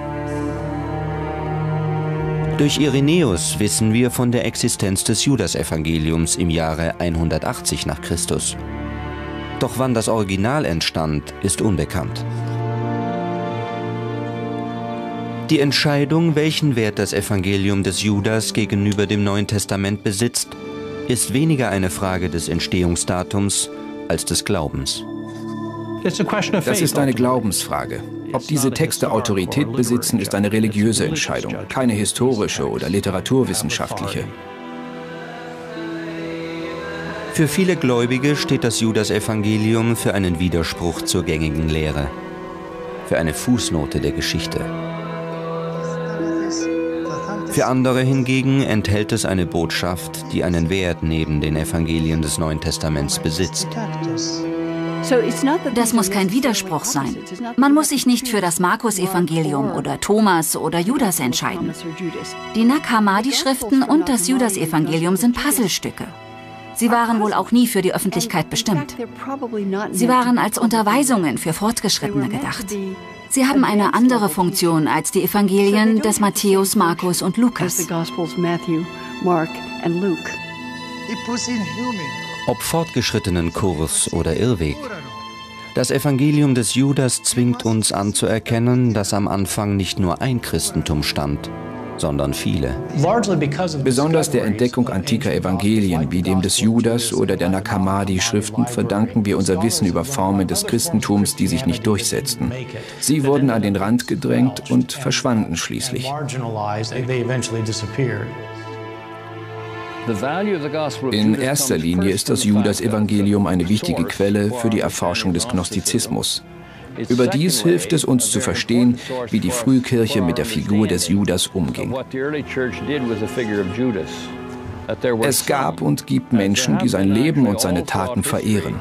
Durch Irenäus wissen wir von der Existenz des Judas-Evangeliums im Jahre hundertachtzig nach Christus. Doch wann das Original entstand, ist unbekannt. Die Entscheidung, welchen Wert das Evangelium des Judas gegenüber dem Neuen Testament besitzt, ist weniger eine Frage des Entstehungsdatums als des Glaubens. Das ist eine Glaubensfrage. Ob diese Texte Autorität besitzen, ist eine religiöse Entscheidung, keine historische oder literaturwissenschaftliche. Für viele Gläubige steht das Judas-Evangelium für einen Widerspruch zur gängigen Lehre, für eine Fußnote der Geschichte. Für andere hingegen enthält es eine Botschaft, die einen Wert neben den Evangelien des Neuen Testaments besitzt. Das muss kein Widerspruch sein. Man muss sich nicht für das Markus-Evangelium oder Thomas oder Judas entscheiden. Die Nag Hammadi-Schriften und das Judas-Evangelium sind Puzzlestücke. Sie waren wohl auch nie für die Öffentlichkeit bestimmt. Sie waren als Unterweisungen für Fortgeschrittene gedacht. Sie haben eine andere Funktion als die Evangelien des Matthäus, Markus und Lukas. Ob fortgeschrittenen Kurs oder Irrweg, das Evangelium des Judas zwingt uns anzuerkennen, dass am Anfang nicht nur ein Christentum stand, sondern viele. Besonders der Entdeckung antiker Evangelien wie dem des Judas oder der Nag Hammadi-Schriften verdanken wir unser Wissen über Formen des Christentums, die sich nicht durchsetzten. Sie wurden an den Rand gedrängt und verschwanden schließlich. In erster Linie ist das Judas-Evangelium eine wichtige Quelle für die Erforschung des Gnostizismus. Überdies hilft es uns zu verstehen, wie die Frühkirche mit der Figur des Judas umging. Es gab und gibt Menschen, die sein Leben und seine Taten verehren.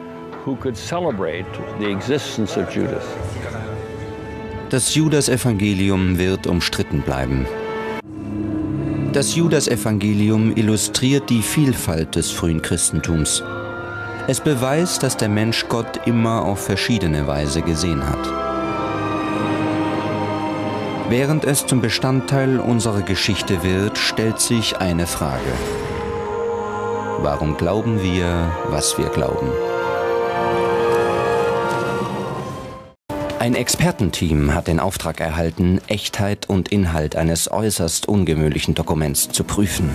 Das Judas-Evangelium wird umstritten bleiben. Das Judas-Evangelium illustriert die Vielfalt des frühen Christentums. Es beweist, dass der Mensch Gott immer auf verschiedene Weise gesehen hat. Während es zum Bestandteil unserer Geschichte wird, stellt sich eine Frage. Warum glauben wir, was wir glauben? Ein Expertenteam hat den Auftrag erhalten, Echtheit und Inhalt eines äußerst ungewöhnlichen Dokuments zu prüfen.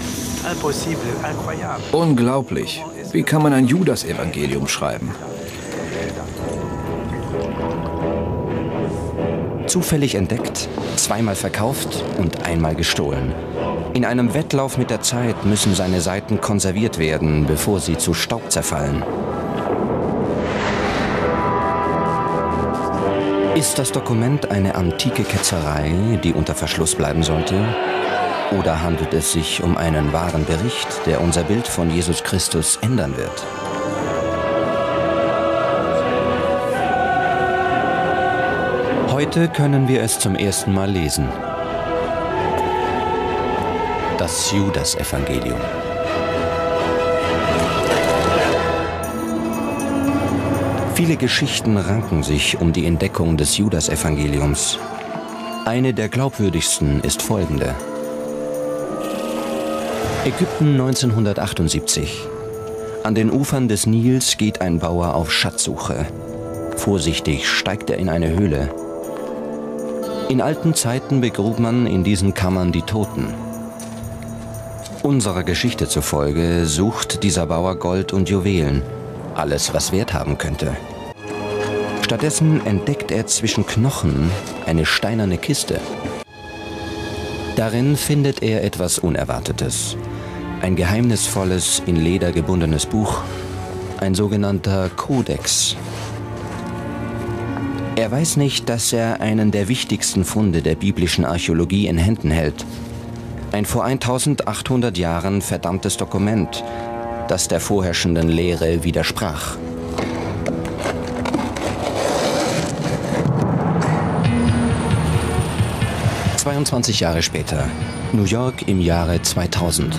Unglaublich. Wie kann man ein Judas-Evangelium schreiben? Zufällig entdeckt, zweimal verkauft und einmal gestohlen. In einem Wettlauf mit der Zeit müssen seine Seiten konserviert werden, bevor sie zu Staub zerfallen. Ist das Dokument eine antike Ketzerei, die unter Verschluss bleiben sollte? Oder handelt es sich um einen wahren Bericht, der unser Bild von Jesus Christus ändern wird? Heute können wir es zum ersten Mal lesen. Das Judas-Evangelium. Viele Geschichten ranken sich um die Entdeckung des Judas-Evangeliums. Eine der glaubwürdigsten ist folgende. Ägypten neunzehnhundertachtundsiebzig. An den Ufern des Nils geht ein Bauer auf Schatzsuche. Vorsichtig steigt er in eine Höhle. In alten Zeiten begrub man in diesen Kammern die Toten. Unserer Geschichte zufolge sucht dieser Bauer Gold und Juwelen, alles, was Wert haben könnte. Stattdessen entdeckt er zwischen Knochen eine steinerne Kiste. Darin findet er etwas Unerwartetes. Ein geheimnisvolles, in Leder gebundenes Buch, ein sogenannter Kodex. Er weiß nicht, dass er einen der wichtigsten Funde der biblischen Archäologie in Händen hält. Ein vor eintausendachthundert Jahren verdammtes Dokument, das der vorherrschenden Lehre widersprach. zweiundzwanzig Jahre später, New York im Jahre zweitausend.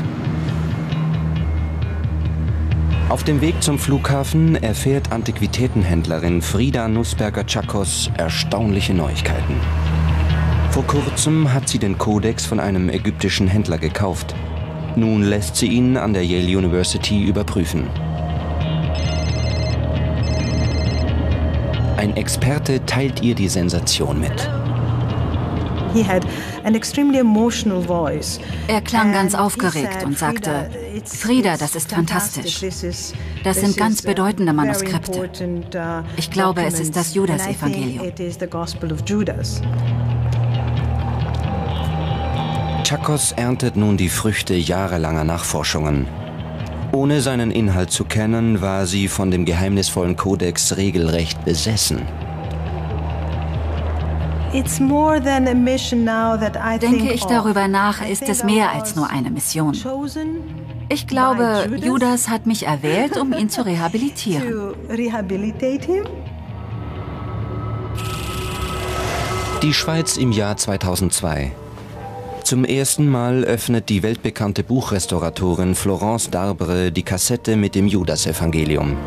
Auf dem Weg zum Flughafen erfährt Antiquitätenhändlerin Frida Nussberger-Chakos erstaunliche Neuigkeiten. Vor kurzem hat sie den Kodex von einem ägyptischen Händler gekauft. Nun lässt sie ihn an der Yale University überprüfen. Ein Experte teilt ihr die Sensation mit. Er klang ganz aufgeregt und sagte, Frida, das ist fantastisch. Das sind ganz bedeutende Manuskripte. Ich glaube, es ist das Judas-Evangelium. Tschakos erntet nun die Früchte jahrelanger Nachforschungen. Ohne seinen Inhalt zu kennen, war sie von dem geheimnisvollen Kodex regelrecht besessen. Denke ich darüber nach, ist es mehr als nur eine Mission. Ich glaube, Judas hat mich erwählt, um ihn zu rehabilitieren. Die Schweiz im Jahr zweitausendzwei. Zum ersten Mal öffnet die weltbekannte Buchrestauratorin Florence Darbre die Kassette mit dem Judas-Evangelium.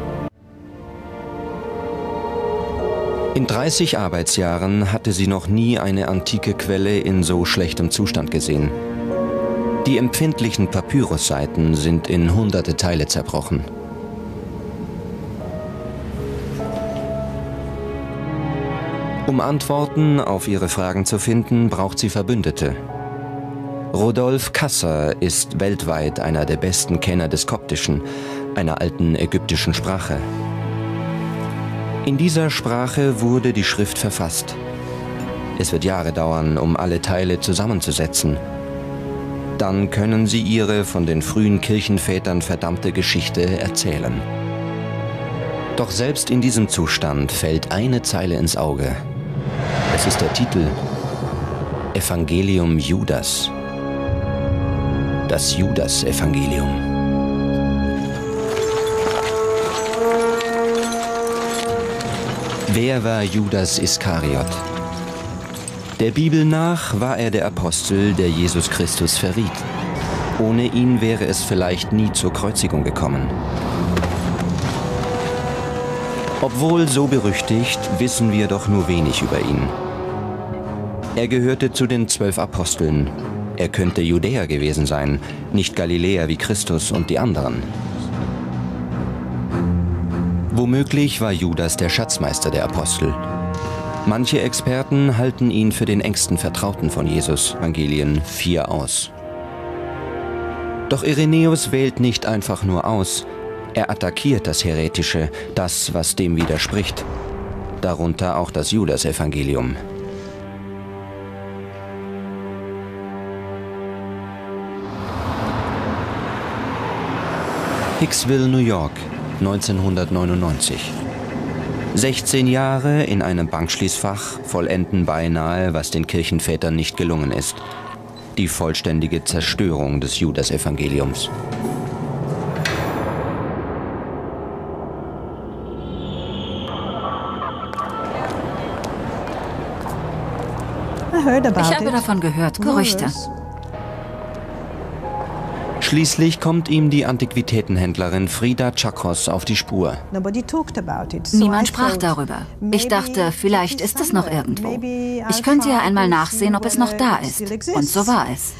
In dreißig Arbeitsjahren hatte sie noch nie eine antike Quelle in so schlechtem Zustand gesehen. Die empfindlichen Papyrusseiten sind in hunderte Teile zerbrochen. Um Antworten auf ihre Fragen zu finden, braucht sie Verbündete. Rodolphe Kasser ist weltweit einer der besten Kenner des Koptischen, einer alten ägyptischen Sprache. In dieser Sprache wurde die Schrift verfasst. Es wird Jahre dauern, um alle Teile zusammenzusetzen. Dann können sie ihre von den frühen Kirchenvätern verdammte Geschichte erzählen. Doch selbst in diesem Zustand fällt eine Zeile ins Auge. Es ist der Titel Evangelium Judas. Das Judas-Evangelium. Wer war Judas Iskariot? Der Bibel nach war er der Apostel, der Jesus Christus verriet. Ohne ihn wäre es vielleicht nie zur Kreuzigung gekommen. Obwohl so berüchtigt, wissen wir doch nur wenig über ihn. Er gehörte zu den zwölf Aposteln. Er könnte Judäer gewesen sein, nicht Galiläer wie Christus und die anderen. Womöglich war Judas der Schatzmeister der Apostel. Manche Experten halten ihn für den engsten Vertrauten von Jesus, Evangelien vier aus. Doch Irenäus wählt nicht einfach nur aus, er attackiert das Heretische, das, was dem widerspricht. Darunter auch das Judas-Evangelium. Hicksville, New York, neunzehnhundertneunundneunzig. sechzehn Jahre in einem Bankschließfach vollenden beinahe, was den Kirchenvätern nicht gelungen ist. Die vollständige Zerstörung des Judas-Evangeliums. Ich habe davon gehört, Gerüchte. Schließlich kommt ihm die Antiquitätenhändlerin Frida Tschakos auf die Spur. Niemand sprach darüber. Ich dachte, vielleicht ist es noch irgendwo. Ich könnte ja einmal nachsehen, ob es noch da ist. Und so war es.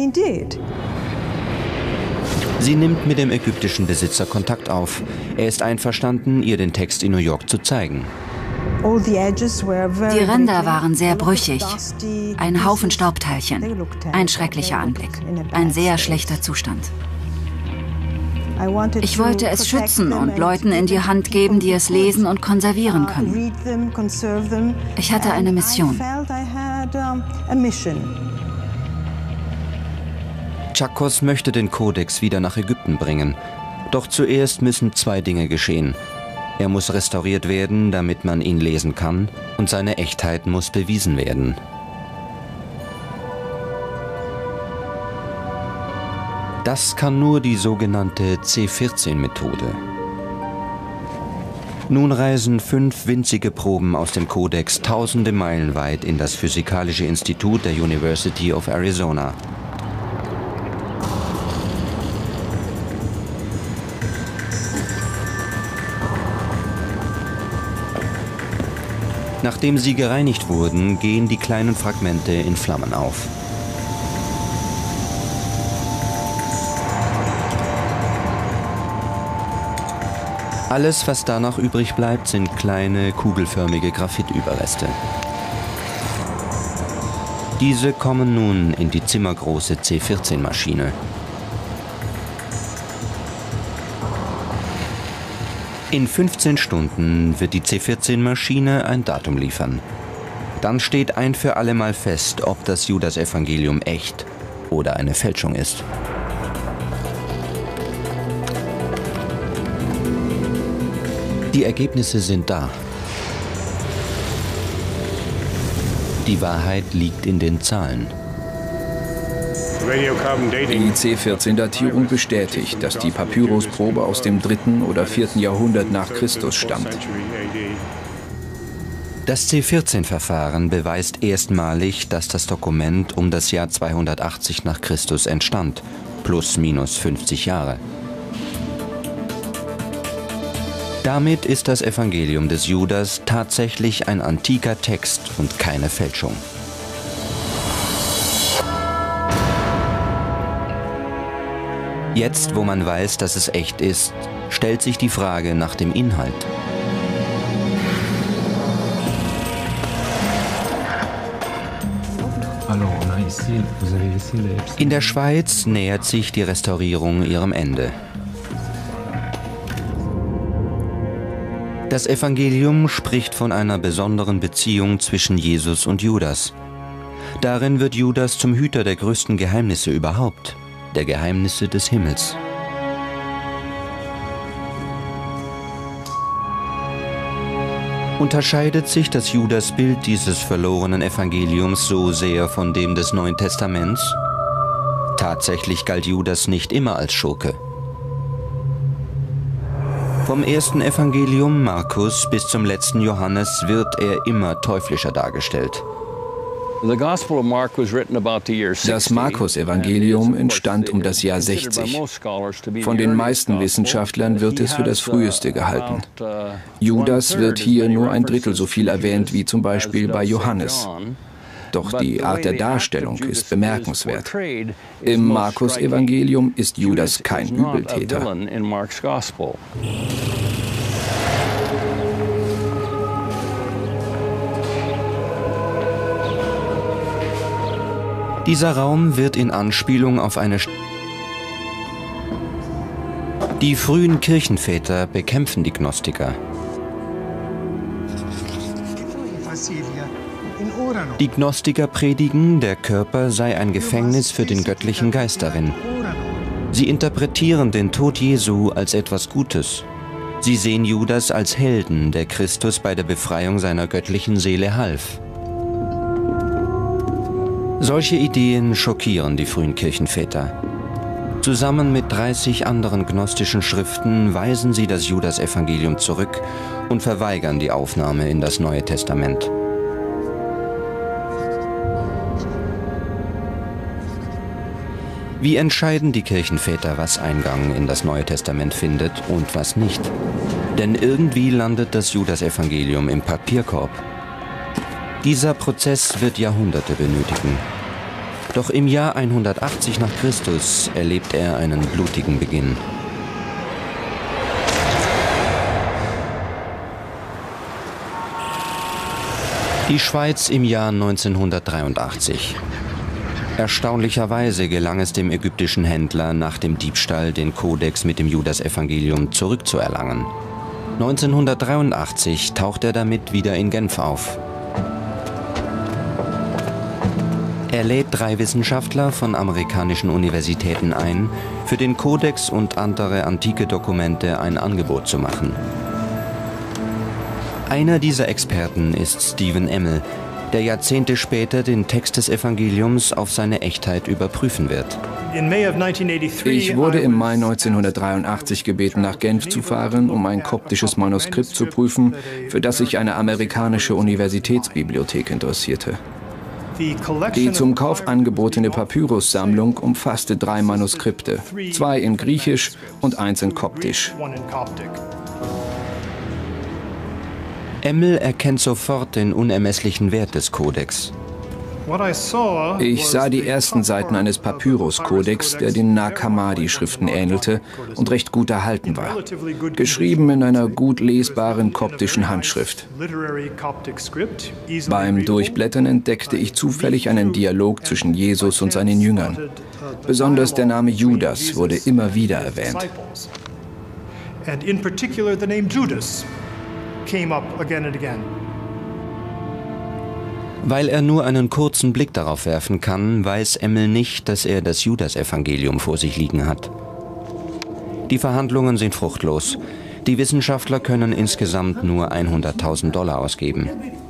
Sie nimmt mit dem ägyptischen Besitzer Kontakt auf. Er ist einverstanden, ihr den Text in New York zu zeigen. Die Ränder waren sehr brüchig. Ein Haufen Staubteilchen. Ein schrecklicher Anblick. Ein sehr schlechter Zustand. Ich wollte es schützen und Leuten in die Hand geben, die es lesen und konservieren können. Ich hatte eine Mission. Tschakos möchte den Kodex wieder nach Ägypten bringen. Doch zuerst müssen zwei Dinge geschehen. Er muss restauriert werden, damit man ihn lesen kann, und seine Echtheit muss bewiesen werden. Das kann nur die sogenannte C vierzehn Methode. Nun reisen fünf winzige Proben aus dem Kodex tausende Meilen weit in das Physikalische Institut der University of Arizona. Nachdem sie gereinigt wurden, gehen die kleinen Fragmente in Flammen auf. Alles, was danach übrig bleibt, sind kleine, kugelförmige Graphitüberreste. Diese kommen nun in die zimmergroße C vierzehn Maschine. In fünfzehn Stunden wird die C vierzehn Maschine ein Datum liefern. Dann steht ein für alle Mal fest, ob das Judas-Evangelium echt oder eine Fälschung ist. Die Ergebnisse sind da. Die Wahrheit liegt in den Zahlen. Die C vierzehn-Datierung bestätigt, dass die Papyrusprobe aus dem dritten oder vierten Jahrhundert nach Christus stammt. Das C vierzehn-Verfahren beweist erstmalig, dass das Dokument um das Jahr zweihundertachtzig nach Christus entstand, plus minus fünfzig Jahre. Damit ist das Evangelium des Judas tatsächlich ein antiker Text und keine Fälschung. Jetzt, wo man weiß, dass es echt ist, stellt sich die Frage nach dem Inhalt. In der Schweiz nähert sich die Restaurierung ihrem Ende. Das Evangelium spricht von einer besonderen Beziehung zwischen Jesus und Judas. Darin wird Judas zum Hüter der größten Geheimnisse überhaupt, der Geheimnisse des Himmels. Unterscheidet sich das Judasbild dieses verlorenen Evangeliums so sehr von dem des Neuen Testaments? Tatsächlich galt Judas nicht immer als Schurke. Vom ersten Evangelium Markus bis zum letzten Johannes wird er immer teuflischer dargestellt. Das Markus-Evangelium entstand um das Jahr sechzig. Von den meisten Wissenschaftlern wird es für das früheste gehalten. Judas wird hier nur ein Drittel so viel erwähnt wie zum Beispiel bei Johannes. Doch die Art der Darstellung ist bemerkenswert. Im Markus-Evangelium ist Judas kein Übeltäter. Dieser Raum wird in Anspielung auf eine St Die frühen Kirchenväter bekämpfen die Gnostiker. Die Gnostiker predigen, der Körper sei ein Gefängnis für den göttlichen Geist darin. Sie interpretieren den Tod Jesu als etwas Gutes. Sie sehen Judas als Helden, der Christus bei der Befreiung seiner göttlichen Seele half. Solche Ideen schockieren die frühen Kirchenväter. Zusammen mit dreißig anderen gnostischen Schriften weisen sie das Judas-Evangelium zurück und verweigern die Aufnahme in das Neue Testament. Wie entscheiden die Kirchenväter, was Eingang in das Neue Testament findet und was nicht? Denn irgendwie landet das Judas-Evangelium im Papierkorb. Dieser Prozess wird Jahrhunderte benötigen. Doch im Jahr hundertachtzig nach Christus erlebt er einen blutigen Beginn. Die Schweiz im Jahr neunzehnhundertdreiundachtzig. Erstaunlicherweise gelang es dem ägyptischen Händler nach dem Diebstahl, den Kodex mit dem Judas-Evangelium zurückzuerlangen. neunzehnhundertdreiundachtzig taucht er damit wieder in Genf auf. Er lädt drei Wissenschaftler von amerikanischen Universitäten ein, für den Kodex und andere antike Dokumente ein Angebot zu machen. Einer dieser Experten ist Stephen Emmel, der Jahrzehnte später den Text des Evangeliums auf seine Echtheit überprüfen wird. Ich wurde im Mai neunzehnhundertdreiundachtzig gebeten, nach Genf zu fahren, um ein koptisches Manuskript zu prüfen, für das sich eine amerikanische Universitätsbibliothek interessierte. Die zum Kauf angebotene Papyrussammlung umfasste drei Manuskripte, zwei in Griechisch und eins in Koptisch. Emmel erkennt sofort den unermesslichen Wert des Kodex. Ich sah die ersten Seiten eines Papyrus-Kodex, der den Nag Hammadi-Schriften ähnelte und recht gut erhalten war. Geschrieben in einer gut lesbaren koptischen Handschrift. Beim Durchblättern entdeckte ich zufällig einen Dialog zwischen Jesus und seinen Jüngern. Besonders der Name Judas wurde immer wieder erwähnt. And in particular the name Judas came up again and again. Weil er nur einen kurzen Blick darauf werfen kann, weiß Emmel nicht, dass er das Judas-Evangelium vor sich liegen hat. Die Verhandlungen sind fruchtlos. Die Wissenschaftler können insgesamt nur hunderttausend Dollar ausgeben.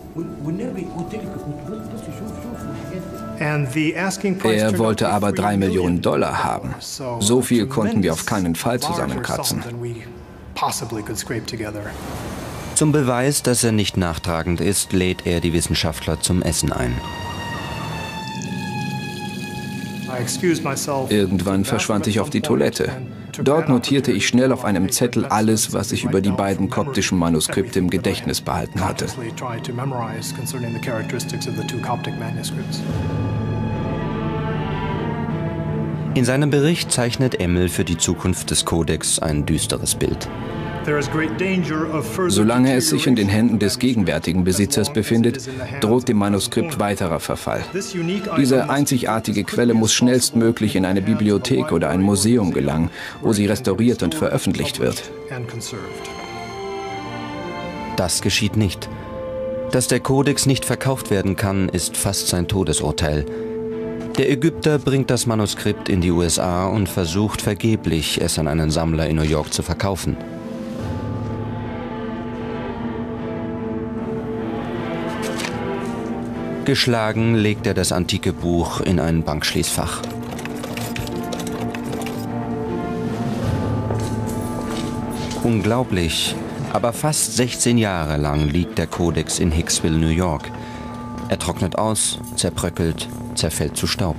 Er wollte aber drei Millionen Dollar haben. So viel konnten wir auf keinen Fall zusammenkratzen. Zum Beweis, dass er nicht nachtragend ist, lädt er die Wissenschaftler zum Essen ein. Irgendwann verschwand ich auf die Toilette. Dort notierte ich schnell auf einem Zettel alles, was ich über die beiden koptischen Manuskripte im Gedächtnis behalten hatte. In seinem Bericht zeichnet Emmel für die Zukunft des Kodex ein düsteres Bild. Solange es sich in den Händen des gegenwärtigen Besitzers befindet, droht dem Manuskript weiterer Verfall. Diese einzigartige Quelle muss schnellstmöglich in eine Bibliothek oder ein Museum gelangen, wo sie restauriert und veröffentlicht wird. Das geschieht nicht. Dass der Kodex nicht verkauft werden kann, ist fast sein Todesurteil. Der Ägypter bringt das Manuskript in die U S A und versucht vergeblich, es an einen Sammler in New York zu verkaufen. Geschlagen legt er das antike Buch in ein Bankschließfach. Unglaublich, aber fast sechzehn Jahre lang liegt der Kodex in Hicksville, New York. Er trocknet aus, zerbröckelt, zerfällt zu Staub.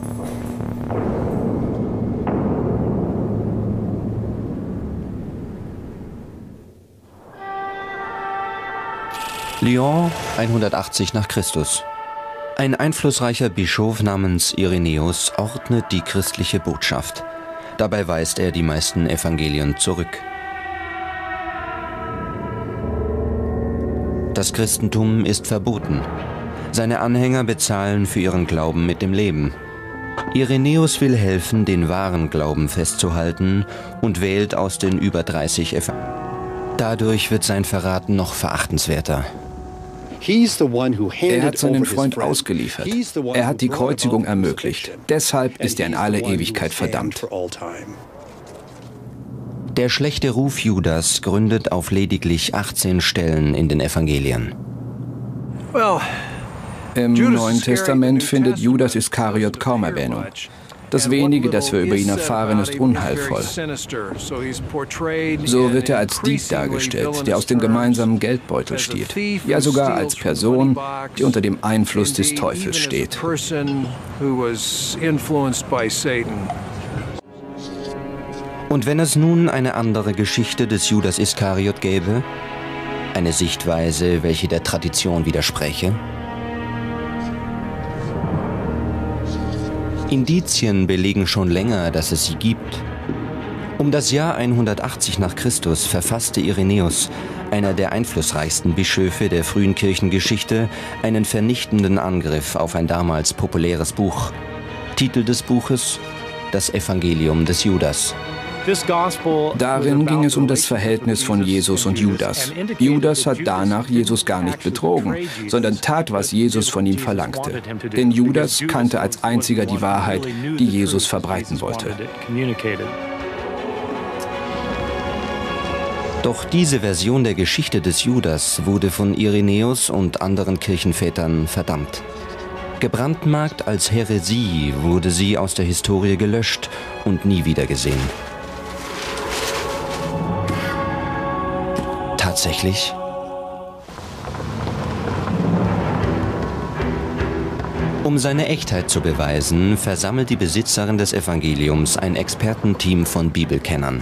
Lyon, hundertachtzig nach Christus. Ein einflussreicher Bischof namens Irenäus ordnet die christliche Botschaft. Dabei weist er die meisten Evangelien zurück. Das Christentum ist verboten. Seine Anhänger bezahlen für ihren Glauben mit dem Leben. Irenäus will helfen, den wahren Glauben festzuhalten und wählt aus den über dreißig Evangelien. Dadurch wird sein Verrat noch verachtenswerter. Er hat seinen Freund ausgeliefert. Er hat die Kreuzigung ermöglicht. Deshalb ist er in alle Ewigkeit verdammt. Der schlechte Ruf Judas gründet auf lediglich achtzehn Stellen in den Evangelien. Im Neuen Testament findet Judas Iskariot kaum Erwähnung. Das wenige, das wir über ihn erfahren, ist unheilvoll. So wird er als Dieb dargestellt, der aus dem gemeinsamen Geldbeutel stiehlt. Ja, sogar als Person, die unter dem Einfluss des Teufels steht. Und wenn es nun eine andere Geschichte des Judas Iskariot gäbe? Eine Sichtweise, welche der Tradition widerspräche? Indizien belegen schon länger, dass es sie gibt. Um das Jahr hundertachtzig nach Christus verfasste Irenäus, einer der einflussreichsten Bischöfe der frühen Kirchengeschichte, einen vernichtenden Angriff auf ein damals populäres Buch. Titel des Buches: Das Evangelium des Judas. Darin ging es um das Verhältnis von Jesus und Judas. Judas hat danach Jesus gar nicht betrogen, sondern tat, was Jesus von ihm verlangte. Denn Judas kannte als einziger die Wahrheit, die Jesus verbreiten wollte. Doch diese Version der Geschichte des Judas wurde von Irenäus und anderen Kirchenvätern verdammt. Gebrandmarkt als Häresie wurde sie aus der Historie gelöscht und nie wieder gesehen. Tatsächlich? Um seine Echtheit zu beweisen, versammelt die Besitzerin des Evangeliums ein Expertenteam von Bibelkennern.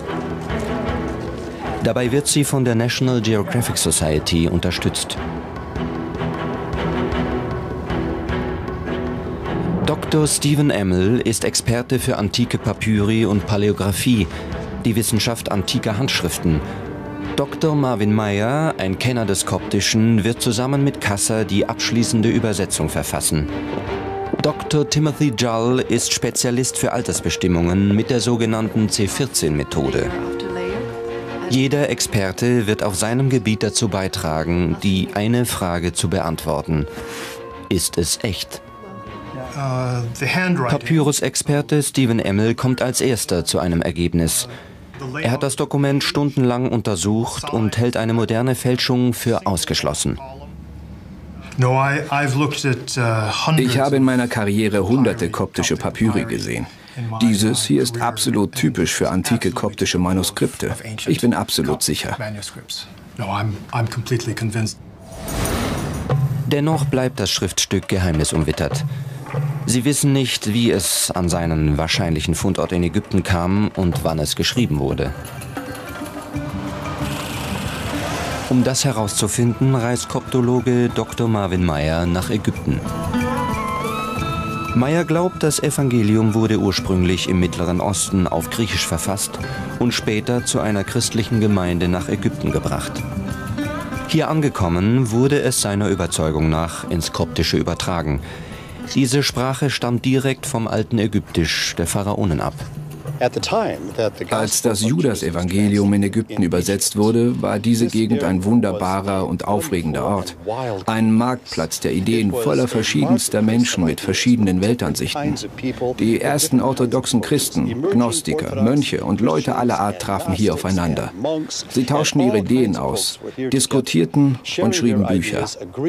Dabei wird sie von der National Geographic Society unterstützt. Doktor Stephen Emmel ist Experte für antike Papyri und Paläographie, die Wissenschaft antiker Handschriften. Doktor Marvin Meyer, ein Kenner des Koptischen, wird zusammen mit Kasser die abschließende Übersetzung verfassen. Doktor Timothy Jull ist Spezialist für Altersbestimmungen mit der sogenannten C vierzehn Methode. Jeder Experte wird auf seinem Gebiet dazu beitragen, die eine Frage zu beantworten. Ist es echt? Papyrus-Experte Stephen Emmel kommt als erster zu einem Ergebnis. Er hat das Dokument stundenlang untersucht und hält eine moderne Fälschung für ausgeschlossen. Ich habe in meiner Karriere hunderte koptische Papyri gesehen. Dieses hier ist absolut typisch für antike koptische Manuskripte. Ich bin absolut sicher. Dennoch bleibt das Schriftstück geheimnisumwittert. Sie wissen nicht, wie es an seinen wahrscheinlichen Fundort in Ägypten kam und wann es geschrieben wurde. Um das herauszufinden, reist Koptologe Doktor Marvin Meyer nach Ägypten. Meyer glaubt, das Evangelium wurde ursprünglich im Mittleren Osten auf Griechisch verfasst und später zu einer christlichen Gemeinde nach Ägypten gebracht. Hier angekommen, wurde es seiner Überzeugung nach ins Koptische übertragen. Diese Sprache stammt direkt vom alten Ägyptisch der Pharaonen ab. Als das Judas-Evangelium in Ägypten übersetzt wurde, war diese Gegend ein wunderbarer und aufregender Ort. Ein Marktplatz der Ideen voller verschiedenster Menschen mit verschiedenen Weltansichten. Die ersten orthodoxen Christen, Gnostiker, Mönche und Leute aller Art trafen hier aufeinander. Sie tauschten ihre Ideen aus, diskutierten und schrieben Bücher.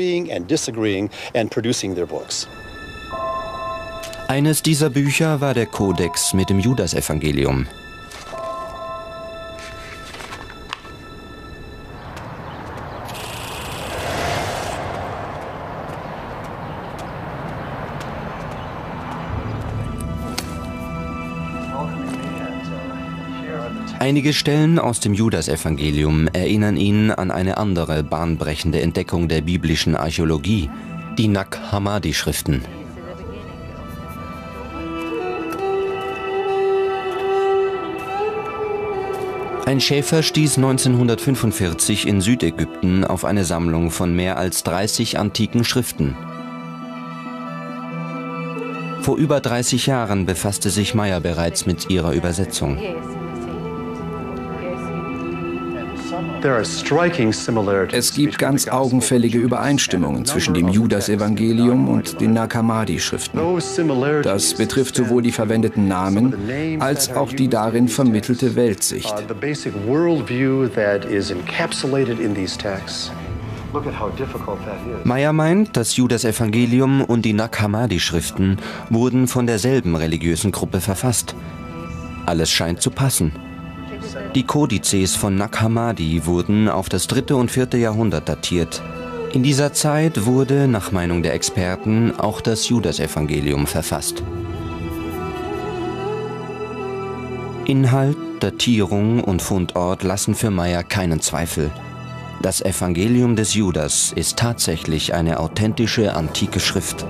Eines dieser Bücher war der Kodex mit dem Judas-Evangelium. Einige Stellen aus dem Judas-Evangelium erinnern ihn an eine andere bahnbrechende Entdeckung der biblischen Archäologie, die Nag Hammadi-Schriften. Ein Schäfer stieß neunzehnhundertfünfundvierzig in Südägypten auf eine Sammlung von mehr als dreißig antiken Schriften. Vor über dreißig Jahren befasste sich Meyer bereits mit ihrer Übersetzung. Es gibt ganz augenfällige Übereinstimmungen zwischen dem Judas-Evangelium und den Nag Hammadi-Schriften. Das betrifft sowohl die verwendeten Namen als auch die darin vermittelte Weltsicht. Meyer meint, das Judas-Evangelium und die Nag Hammadi-Schriften wurden von derselben religiösen Gruppe verfasst. Alles scheint zu passen. Die Kodizes von Nag Hammadi wurden auf das dritte und vierte Jahrhundert datiert. In dieser Zeit wurde, nach Meinung der Experten, auch das Judas-Evangelium verfasst. Inhalt, Datierung und Fundort lassen für Meyer keinen Zweifel. Das Evangelium des Judas ist tatsächlich eine authentische antike Schrift.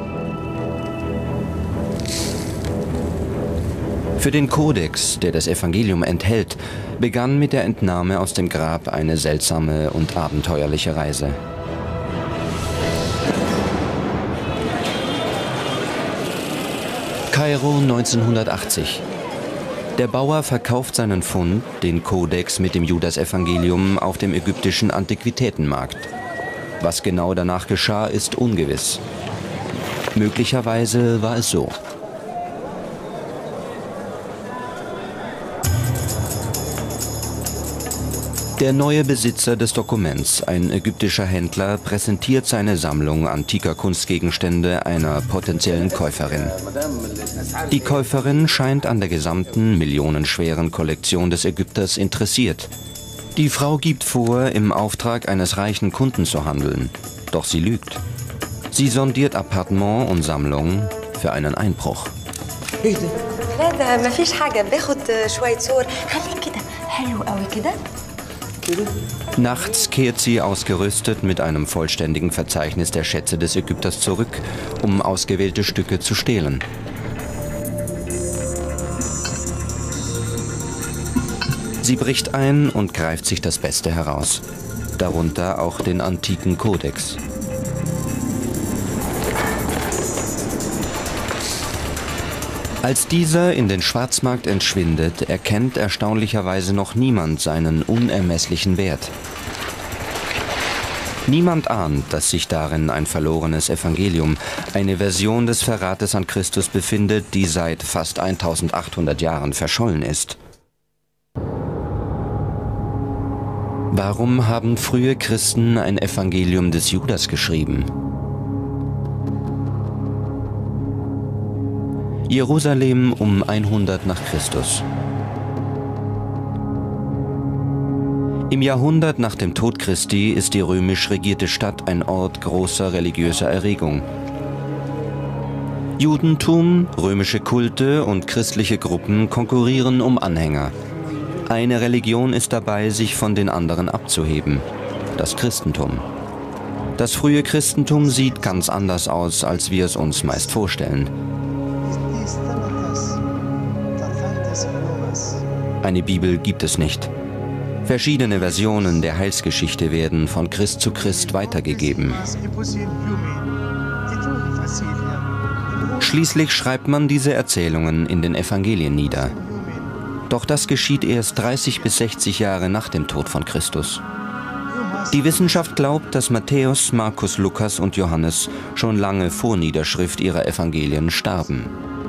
Für den Kodex, der das Evangelium enthält, begann mit der Entnahme aus dem Grab eine seltsame und abenteuerliche Reise. Kairo neunzehnhundertachtzig. Der Bauer verkauft seinen Fund, den Kodex mit dem Judas-Evangelium, auf dem ägyptischen Antiquitätenmarkt. Was genau danach geschah, ist ungewiss. Möglicherweise war es so. Der neue Besitzer des Dokuments, ein ägyptischer Händler, präsentiert seine Sammlung antiker Kunstgegenstände einer potenziellen Käuferin. Die Käuferin scheint an der gesamten millionenschweren Kollektion des Ägypters interessiert. Die Frau gibt vor, im Auftrag eines reichen Kunden zu handeln. Doch sie lügt. Sie sondiert Appartement und Sammlung für einen Einbruch. Nachts kehrt sie ausgerüstet mit einem vollständigen Verzeichnis der Schätze des Ägypters zurück, um ausgewählte Stücke zu stehlen. Sie bricht ein und greift sich das Beste heraus, darunter auch den antiken Kodex. Als dieser in den Schwarzmarkt entschwindet, erkennt erstaunlicherweise noch niemand seinen unermesslichen Wert. Niemand ahnt, dass sich darin ein verlorenes Evangelium, eine Version des Verrates an Christus befindet, die seit fast eintausendachthundert Jahren verschollen ist. Warum haben frühe Christen ein Evangelium des Judas geschrieben? Jerusalem um hundert nach Christus. Im Jahrhundert nach dem Tod Christi ist die römisch regierte Stadt ein Ort großer religiöser Erregung. Judentum, römische Kulte und christliche Gruppen konkurrieren um Anhänger. Eine Religion ist dabei, sich von den anderen abzuheben: das Christentum. Das frühe Christentum sieht ganz anders aus, als wir es uns meist vorstellen. Eine Bibel gibt es nicht. Verschiedene Versionen der Heilsgeschichte werden von Christ zu Christ weitergegeben. Schließlich schreibt man diese Erzählungen in den Evangelien nieder. Doch das geschieht erst dreißig bis sechzig Jahre nach dem Tod von Christus. Die Wissenschaft glaubt, dass Matthäus, Markus, Lukas und Johannes schon lange vor Niederschrift ihrer Evangelien starben.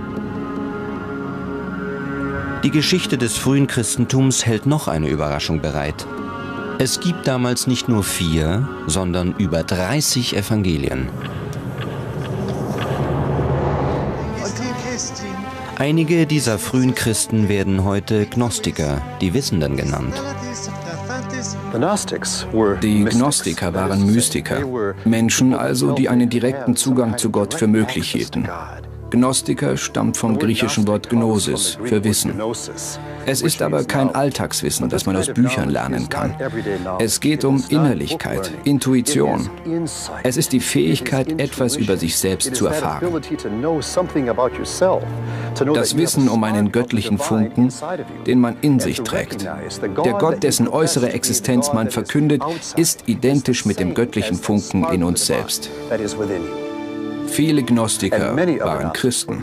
Die Geschichte des frühen Christentums hält noch eine Überraschung bereit. Es gibt damals nicht nur vier, sondern über dreißig Evangelien. Einige dieser frühen Christen werden heute Gnostiker, die Wissenden, genannt. Die Gnostiker waren Mystiker, Menschen also, die einen direkten Zugang zu Gott für möglich hielten. Gnostiker stammt vom griechischen Wort Gnosis, für Wissen. Es ist aber kein Alltagswissen, das man aus Büchern lernen kann. Es geht um Innerlichkeit, Intuition. Es ist die Fähigkeit, etwas über sich selbst zu erfahren. Das Wissen um einen göttlichen Funken, den man in sich trägt. Der Gott, dessen äußere Existenz man verkündet, ist identisch mit dem göttlichen Funken in uns selbst. Viele Gnostiker waren Christen.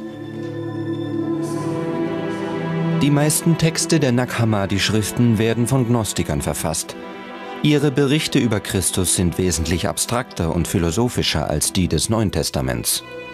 Die meisten Texte der Nag Hammadi-Schriften werden von Gnostikern verfasst. Ihre Berichte über Christus sind wesentlich abstrakter und philosophischer als die des Neuen Testaments.